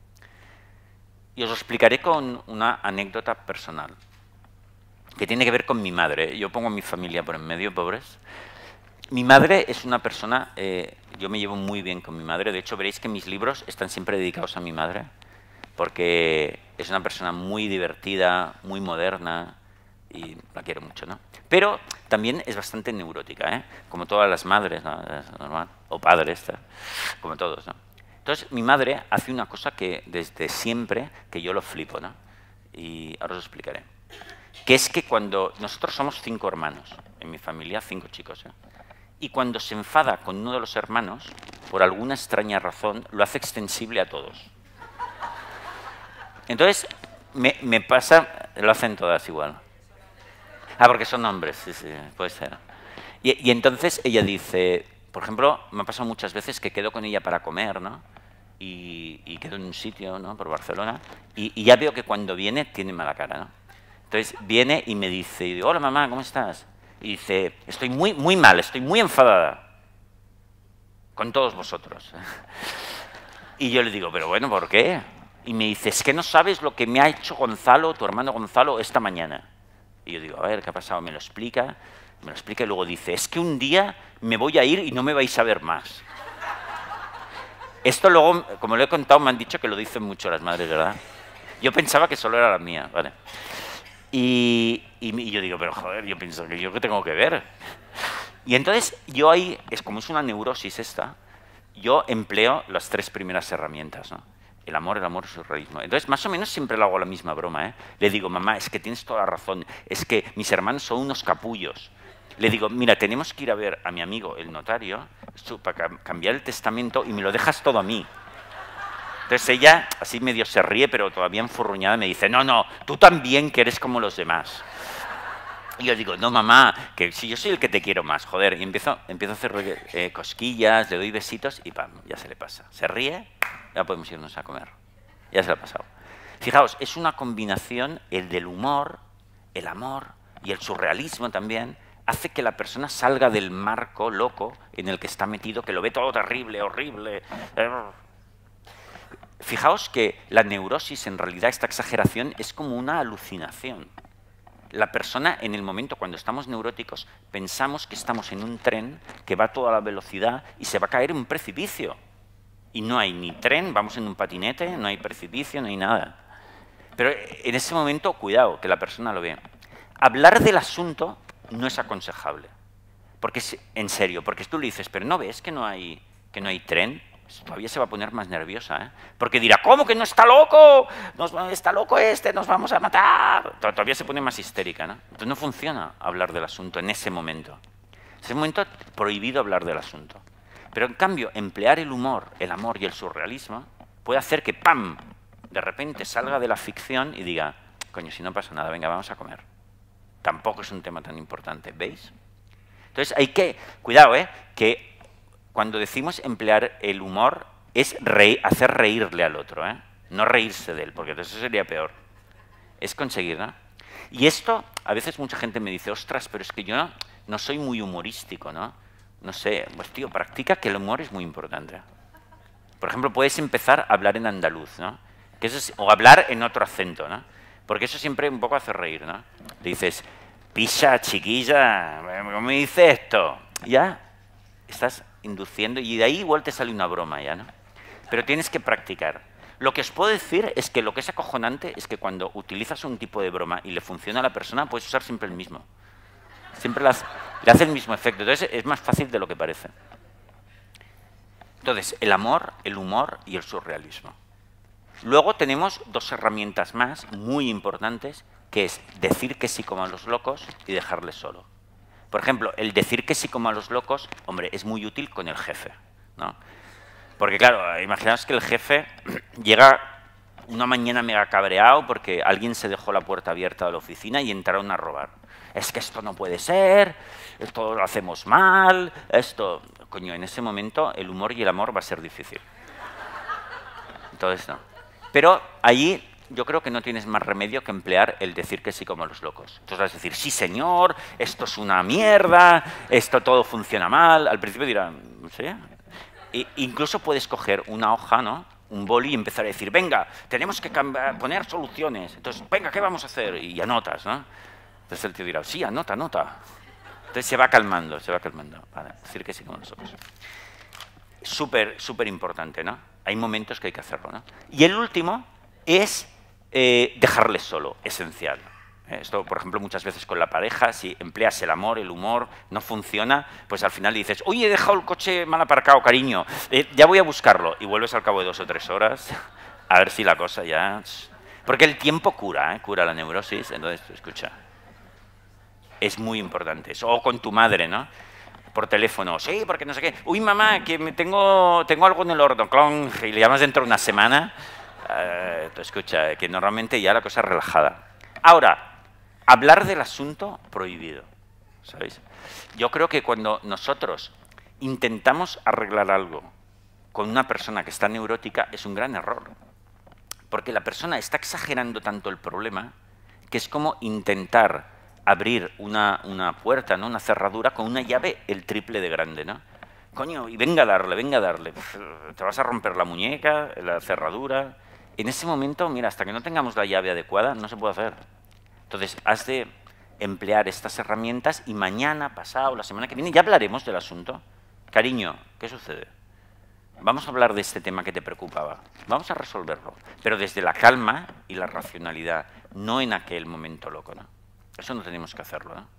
Y os lo explicaré con una anécdota personal, que tiene que ver con mi madre. Yo pongo a mi familia por en medio, pobres. Mi madre es una persona, yo me llevo muy bien con mi madre, de hecho veréis que mis libros están siempre dedicados a mi madre, porque es una persona muy divertida, muy moderna, y la quiero mucho, ¿no? Pero también es bastante neurótica, ¿eh? Como todas las madres, ¿no? Es normal, o padres, ¿no? Como todos, ¿no? Entonces, mi madre hace una cosa que desde siempre, que yo lo flipo, ¿no? Y ahora os explicaré. Que es que cuando... Nosotros somos 5 hermanos, en mi familia, 5 chicos, ¿eh? Y cuando se enfada con uno de los hermanos, por alguna extraña razón, lo hace extensible a todos. Entonces, me pasa... Lo hacen todas igual. Ah, porque son hombres, sí, sí, puede ser. Y entonces ella dice, por ejemplo, me ha pasado muchas veces que quedo con ella para comer, ¿no? Y quedo en un sitio, ¿no? Por Barcelona, y ya veo que cuando viene tiene mala cara, ¿no? Entonces viene y me dice, y digo, hola mamá, ¿cómo estás? Y dice, estoy muy mal, estoy muy enfadada con todos vosotros. Y yo le digo, pero bueno, ¿por qué? Y me dice, es que no sabes lo que me ha hecho Gonzalo, tu hermano Gonzalo, esta mañana. Y yo digo, a ver, ¿qué ha pasado? Me lo explica y luego dice, es que un día me voy a ir y no me vais a ver más. Esto luego, como lo he contado, me han dicho que lo dicen mucho las madres, ¿verdad? Yo pensaba que solo era la mía, ¿vale? Y yo digo, pero joder, yo pienso que yo qué tengo que ver. Y entonces yo ahí, es como es una neurosis esta, yo empleo las 3 primeras herramientas, ¿no? El amor, el surrealismo. Entonces, más o menos siempre le hago la misma broma, ¿eh? Le digo, mamá, es que tienes toda la razón, es que mis hermanos son unos capullos. Le digo, mira, tenemos que ir a ver a mi amigo, el notario, para cambiar el testamento y me lo dejas todo a mí. Entonces ella, así medio se ríe, pero todavía enfurruñada, me dice, no, tú también que eres como los demás. Y yo digo, no, mamá, que si yo soy el que te quiero más, joder. Y empiezo a hacer cosquillas, le doy besitos y pam, ya se le pasa. Se ríe, ya podemos irnos a comer. Ya se le ha pasado. Fijaos, es una combinación, el del humor, el amor y el surrealismo también, hace que la persona salga del marco loco en el que está metido, que lo ve todo terrible, horrible. Fijaos que la neurosis, en realidad, esta exageración, es como una alucinación. La persona, en el momento cuando estamos neuróticos, pensamos que estamos en un tren que va a toda la velocidad y se va a caer en un precipicio. Y no hay ni tren, vamos en un patinete, no hay precipicio, no hay nada. Pero en ese momento, cuidado, que la persona lo vea. Hablar del asunto no es aconsejable. Porque es en serio, porque tú le dices, pero ¿no ves que no hay tren? Todavía se va a poner más nerviosa, ¿eh? Porque dirá, ¿cómo que no está loco? Está loco este, nos vamos a matar. Todavía se pone más histérica, ¿no? Entonces no funciona hablar del asunto en ese momento. En ese momento prohibido hablar del asunto. Pero en cambio, emplear el humor, el amor y el surrealismo puede hacer que, ¡pam!, de repente salga de la ficción y diga, coño, si no pasa nada, venga, vamos a comer. Tampoco es un tema tan importante, ¿veis? Entonces hay que, cuidado, que cuando decimos emplear el humor es hacer reírle al otro, no reírse de él, porque eso sería peor. Es conseguir, ¿no? Y esto, a veces mucha gente me dice, ostras, pero es que yo no soy muy humorístico, ¿no? No sé, pues tío, practica que el humor es muy importante. Por ejemplo, puedes empezar a hablar en andaluz, ¿no? Que eso es, o hablar en otro acento, ¿no? Porque eso siempre un poco hace reír, ¿no? Le dices, picha, chiquilla, ¿cómo me dice esto? Ya. estás induciendo y de ahí igual te sale una broma ya, ¿no? Pero tienes que practicar. Lo que os puedo decir es que lo que es acojonante es que cuando utilizas un tipo de broma y le funciona a la persona, puedes usar siempre el mismo. Siempre le hace el mismo efecto. Entonces es más fácil de lo que parece. Entonces, el amor, el humor y el surrealismo. Luego tenemos dos herramientas más muy importantes, que es decir que sí como a los locos y dejarles solo. Por ejemplo, el decir que sí como a los locos, hombre, es muy útil con el jefe, ¿no? Porque claro, imaginaos que el jefe llega una mañana mega cabreado porque alguien se dejó la puerta abierta de la oficina y entraron a robar. Es que esto no puede ser, esto lo hacemos mal, esto... Coño, en ese momento el humor y el amor va a ser difícil. Entonces no. Pero allí yo creo que no tienes más remedio que emplear el decir que sí como los locos. Entonces vas a decir, sí señor, esto es una mierda, esto todo funciona mal. Al principio dirán, ¿sí? Incluso puedes coger una hoja, ¿no? Un boli y empezar a decir, venga, tenemos que poner soluciones. Entonces, venga, ¿qué vamos a hacer? Y anotas, ¿no? Entonces el tío dirá, sí, anota, anota. Entonces se va calmando, se va calmando. Vale, decir que sí como los locos. Súper, súper importante, ¿no? Hay momentos que hay que hacerlo, ¿no? Y el último es dejarles solo, esencial. Esto, por ejemplo, muchas veces con la pareja, si empleas el amor, el humor, no funciona, pues al final le dices, oye, he dejado el coche mal aparcado, cariño, ya voy a buscarlo. Y vuelves al cabo de 2 o 3 horas a ver si la cosa ya... Porque el tiempo cura, cura la neurosis, entonces, escucha, es muy importante eso. O con tu madre, ¿no? Por teléfono, sí, porque no sé qué. Uy, mamá, que tengo algo en el horno, clon, y le llamas dentro de una semana. Escucha, que normalmente ya la cosa es relajada. Ahora, hablar del asunto prohibido, ¿sabéis? Yo creo que cuando nosotros intentamos arreglar algo con una persona que está neurótica es un gran error. Porque la persona está exagerando tanto el problema que es como intentar abrir una puerta, ¿no? Una cerradura con una llave el triple de grande, ¿no? Coño, y venga a darle, venga a darle. Te vas a romper la muñeca, la cerradura. En ese momento, mira, hasta que no tengamos la llave adecuada, no se puede hacer. Entonces, has de emplear estas herramientas y mañana, pasado, la semana que viene, ya hablaremos del asunto. Cariño, ¿qué sucede? Vamos a hablar de este tema que te preocupaba. Vamos a resolverlo, pero desde la calma y la racionalidad, no en aquel momento loco, ¿no? Eso no tenemos que hacerlo, ¿no?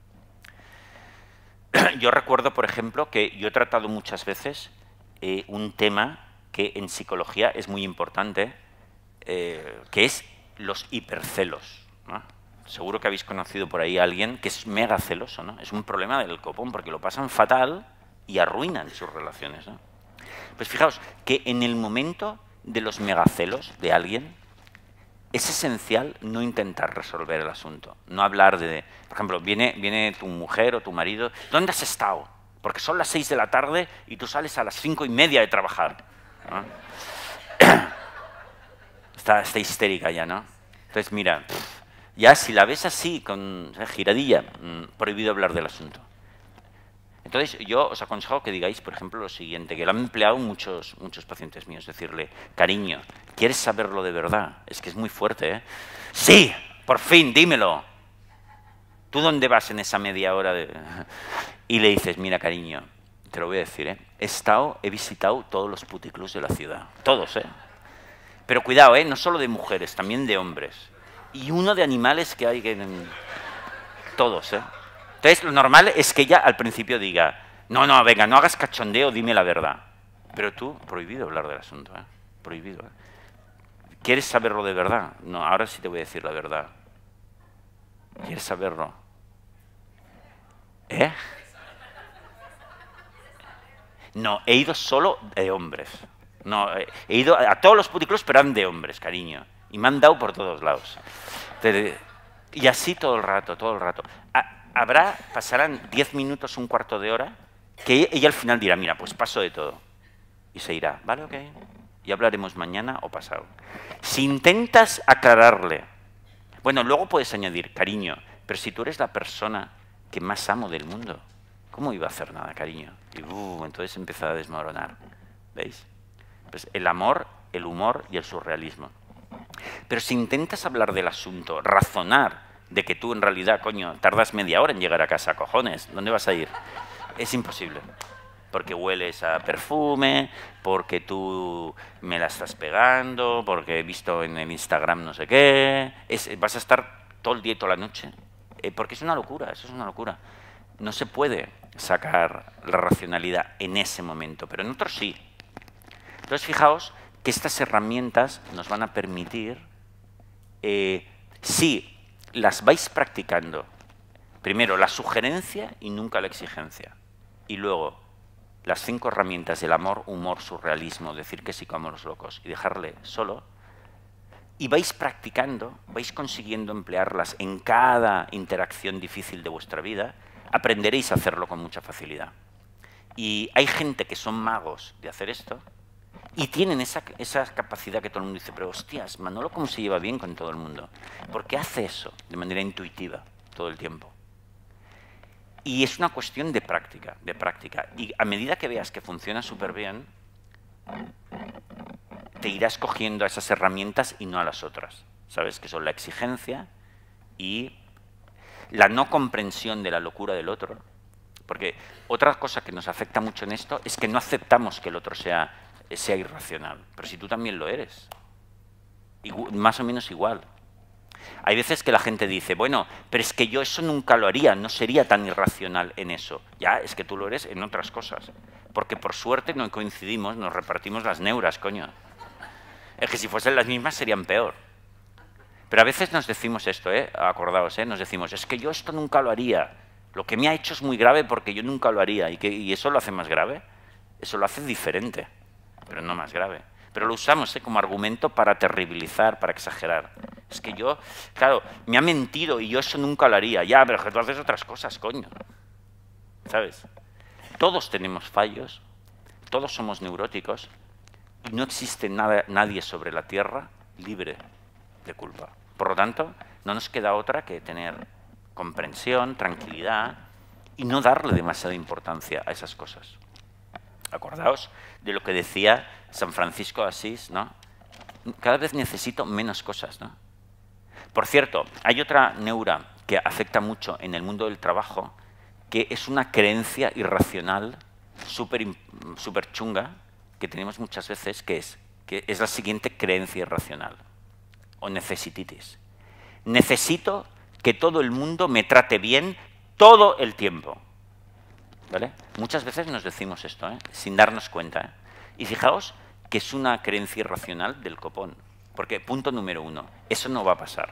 Yo recuerdo, por ejemplo, que yo he tratado muchas veces un tema que en psicología es muy importante, que es los hipercelos, ¿no? Seguro que habéis conocido por ahí a alguien que es mega celoso, ¿no? Es un problema del copón, porque lo pasan fatal y arruinan sus relaciones, ¿no? Pues fijaos que en el momento de los megacelos de alguien, es esencial no intentar resolver el asunto, no hablar de... Por ejemplo, viene tu mujer o tu marido, ¿dónde has estado? Porque son las 6 de la tarde y tú sales a las 5:30 de trabajar, ¿no? Está histérica ya, ¿no? Entonces, mira, ya si la ves así, con giradilla, prohibido hablar del asunto. Entonces, yo os aconsejo que digáis, por ejemplo, lo siguiente, que lo han empleado muchos pacientes míos, decirle, cariño, ¿quieres saberlo de verdad? Es que es muy fuerte, ¿eh? Sí, por fin, dímelo. ¿Tú dónde vas en esa media hora? Y le dices, mira, cariño, te lo voy a decir, ¿eh? He visitado todos los puticlubs de la ciudad, todos, ¿eh? Pero cuidado, no solo de mujeres, también de hombres. Y uno de animales que hay todos, ¿eh? Entonces, lo normal es que ella al principio diga, no, venga, no hagas cachondeo, dime la verdad. Pero tú, prohibido hablar del asunto, ¿eh? Prohibido, ¿eh? ¿Quieres saberlo de verdad? No, ahora sí te voy a decir la verdad. ¿Quieres saberlo? ¿Eh? No, he ido solo de hombres. No, he ido a todos los puticlubs, pero eran de hombres, cariño. Y me han dado por todos lados. Y así todo el rato, todo el rato. Pasarán 10 minutos, un cuarto de hora, que ella al final dirá, mira, pues paso de todo. Y se irá, vale, ok, y hablaremos mañana o pasado. Si intentas aclararle, bueno, luego puedes añadir, cariño, pero si tú eres la persona que más amo del mundo, ¿cómo iba a hacer nada, cariño? Y entonces empieza a desmoronar, ¿veis? Pues el amor, el humor y el surrealismo. Pero si intentas hablar del asunto, razonar, de que tú en realidad, coño, tardas media hora en llegar a casa, cojones, ¿dónde vas a ir? Es imposible. porque hueles a perfume, porque tú me la estás pegando, porque he visto en el Instagram no sé qué. Vas a estar todo el día y toda la noche. Porque es una locura, eso es una locura. No se puede sacar la racionalidad en ese momento, pero en otros sí. Entonces, fijaos que estas herramientas nos van a permitir, si las vais practicando, primero la sugerencia y nunca la exigencia, y luego las 5 herramientas del amor, humor, surrealismo, decir que sí como a los locos y dejarle solo, y vais practicando, vais consiguiendo emplearlas en cada interacción difícil de vuestra vida, aprenderéis a hacerlo con mucha facilidad. Y hay gente que son magos de hacer esto y tienen esa capacidad que todo el mundo dice, pero hostias, Manolo, ¿cómo se lleva bien con todo el mundo? Porque hace eso de manera intuitiva todo el tiempo. Y es una cuestión de práctica, de práctica. Y a medida que veas que funciona súper bien, te irás cogiendo a esas herramientas y no a las otras, ¿sabes? Que son la exigencia y la no comprensión de la locura del otro. Porque otra cosa que nos afecta mucho en esto es que no aceptamos que el otro sea irracional. Pero si tú también lo eres. Más o menos igual. Hay veces que la gente dice, bueno, pero es que yo eso nunca lo haría, no sería tan irracional en eso. Ya, es que tú lo eres en otras cosas. Porque por suerte no coincidimos, nos repartimos las neuras, coño. Es que si fuesen las mismas serían peor. Pero a veces nos decimos esto, acordaos, nos decimos, es que yo esto nunca lo haría. Lo que me ha hecho es muy grave porque yo nunca lo haría. ¿Y eso lo hace más grave? Eso lo hace diferente, pero no más grave. Pero lo usamos como argumento para terribilizar, para exagerar. Es que yo, claro, me ha mentido y yo eso nunca lo haría. Ya, pero que tú haces otras cosas, coño. ¿Sabes? Todos tenemos fallos, todos somos neuróticos y no existe nadie sobre la Tierra libre de culpa. Por lo tanto, no nos queda otra que tener comprensión, tranquilidad y no darle demasiada importancia a esas cosas. Acordaos de lo que decía San Francisco de Asís, ¿no? Cada vez necesito menos cosas, ¿no? Por cierto, hay otra neura que afecta mucho en el mundo del trabajo, que es una creencia irracional súper chunga que tenemos muchas veces, que es la siguiente creencia irracional, o necesititis. Necesito que todo el mundo me trate bien todo el tiempo. ¿Vale? Muchas veces nos decimos esto, sin darnos cuenta. Y fijaos que es una creencia irracional del copón. Porque, punto número 1, eso no va a pasar.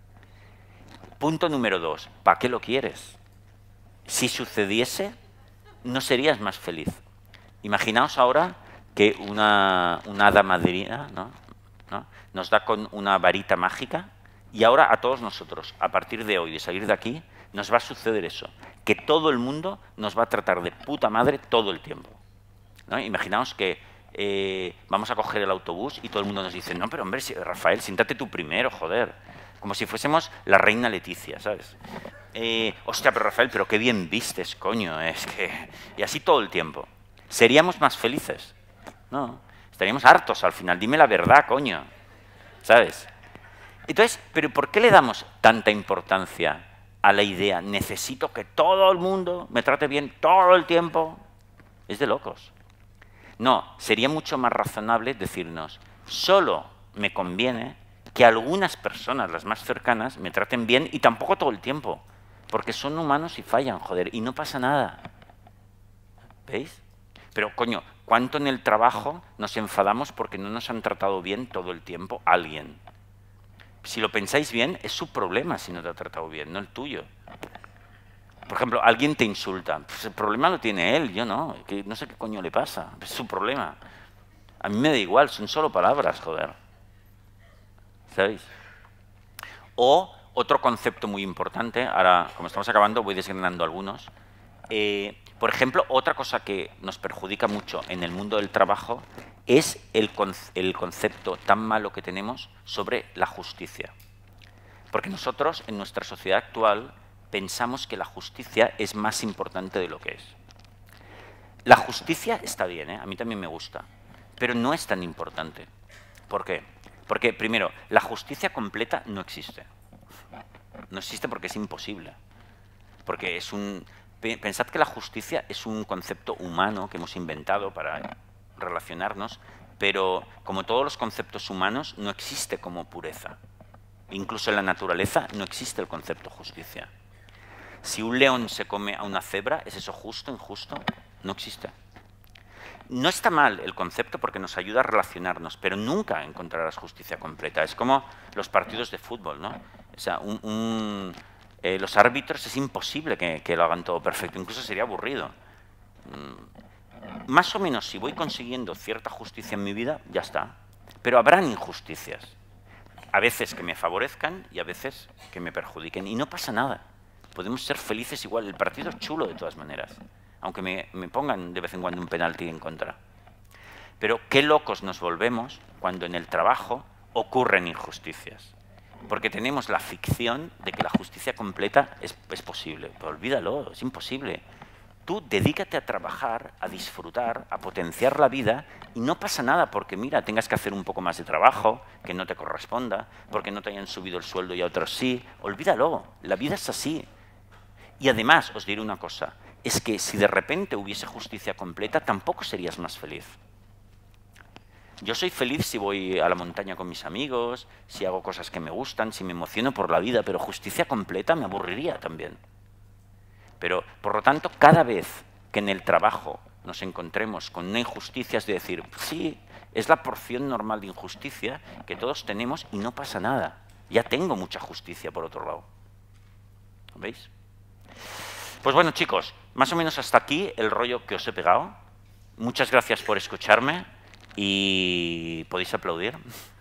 Punto número 2, ¿para qué lo quieres? Si sucediese, no serías más feliz. Imaginaos ahora que una hada madrina, ¿no? Nos da con una varita mágica y ahora a todos nosotros, a partir de hoy, de salir de aquí, nos va a suceder eso, que todo el mundo nos va a tratar de puta madre todo el tiempo, ¿no? Imaginaos que vamos a coger el autobús y todo el mundo nos dice, no, pero hombre, Rafael, siéntate tú primero, joder. Como si fuésemos la reina Leticia, ¿sabes? Hostia, pero Rafael, pero qué bien vistes, coño, es que... Y así todo el tiempo. ¿Seríamos más felices? No, estaríamos hartos al final, dime la verdad, coño, ¿sabes? Entonces, ¿pero por qué le damos tanta importancia a la idea, necesito que todo el mundo me trate bien todo el tiempo? Es de locos. No, sería mucho más razonable decirnos, solo me conviene que algunas personas, las más cercanas, me traten bien y tampoco todo el tiempo, porque son humanos y fallan, joder, y no pasa nada. ¿Veis? Pero, coño, ¿cuánto en el trabajo nos enfadamos porque no nos han tratado bien todo el tiempo alguien? Si lo pensáis bien, es su problema si no te ha tratado bien, no el tuyo. Por ejemplo, alguien te insulta. Pues el problema lo tiene él, yo no. Que no sé qué coño le pasa. Es su problema. A mí me da igual, son solo palabras, joder. ¿Sabéis? O otro concepto muy importante, ahora, como estamos acabando, voy desgranando algunos. Por ejemplo, otra cosa que nos perjudica mucho en el mundo del trabajo es el concepto tan malo que tenemos sobre la justicia. Porque nosotros, en nuestra sociedad actual, pensamos que la justicia es más importante de lo que es. La justicia está bien, a mí también me gusta, pero no es tan importante. ¿Por qué? Porque, primero, la justicia completa no existe. No existe porque es imposible. Porque Pensad que la justicia es un concepto humano que hemos inventado para relacionarnos, pero como todos los conceptos humanos, no existe como pureza. Incluso en la naturaleza no existe el concepto justicia. Si un león se come a una cebra, ¿es eso justo, injusto? No existe. No está mal el concepto porque nos ayuda a relacionarnos, pero nunca encontrarás justicia completa. Es como los partidos de fútbol, ¿no? O sea, los árbitros es imposible que lo hagan todo perfecto, incluso sería aburrido. Más o menos, si voy consiguiendo cierta justicia en mi vida, ya está. Pero habrán injusticias. A veces que me favorezcan y a veces que me perjudiquen. Y no pasa nada. Podemos ser felices igual. El partido es chulo de todas maneras. Aunque me pongan de vez en cuando un penalti en contra. Pero qué locos nos volvemos cuando en el trabajo ocurren injusticias. Porque tenemos la ficción de que la justicia completa es posible. Pero olvídalo, es imposible. Tú dedícate a trabajar, a disfrutar, a potenciar la vida y no pasa nada porque, mira, tengas que hacer un poco más de trabajo, que no te corresponda, porque no te hayan subido el sueldo y a otros sí. Olvídalo, la vida es así. Y además, os diré una cosa, es que si de repente hubiese justicia completa, tampoco serías más feliz. Yo soy feliz si voy a la montaña con mis amigos, si hago cosas que me gustan, si me emociono por la vida, pero justicia completa me aburriría también. Pero, por lo tanto, cada vez que en el trabajo nos encontremos con una injusticia, es de decir, sí, es la porción normal de injusticia que todos tenemos y no pasa nada. Ya tengo mucha justicia por otro lado. ¿Veis? Pues bueno, chicos, más o menos hasta aquí el rollo que os he pegado. Muchas gracias por escucharme y podéis aplaudir.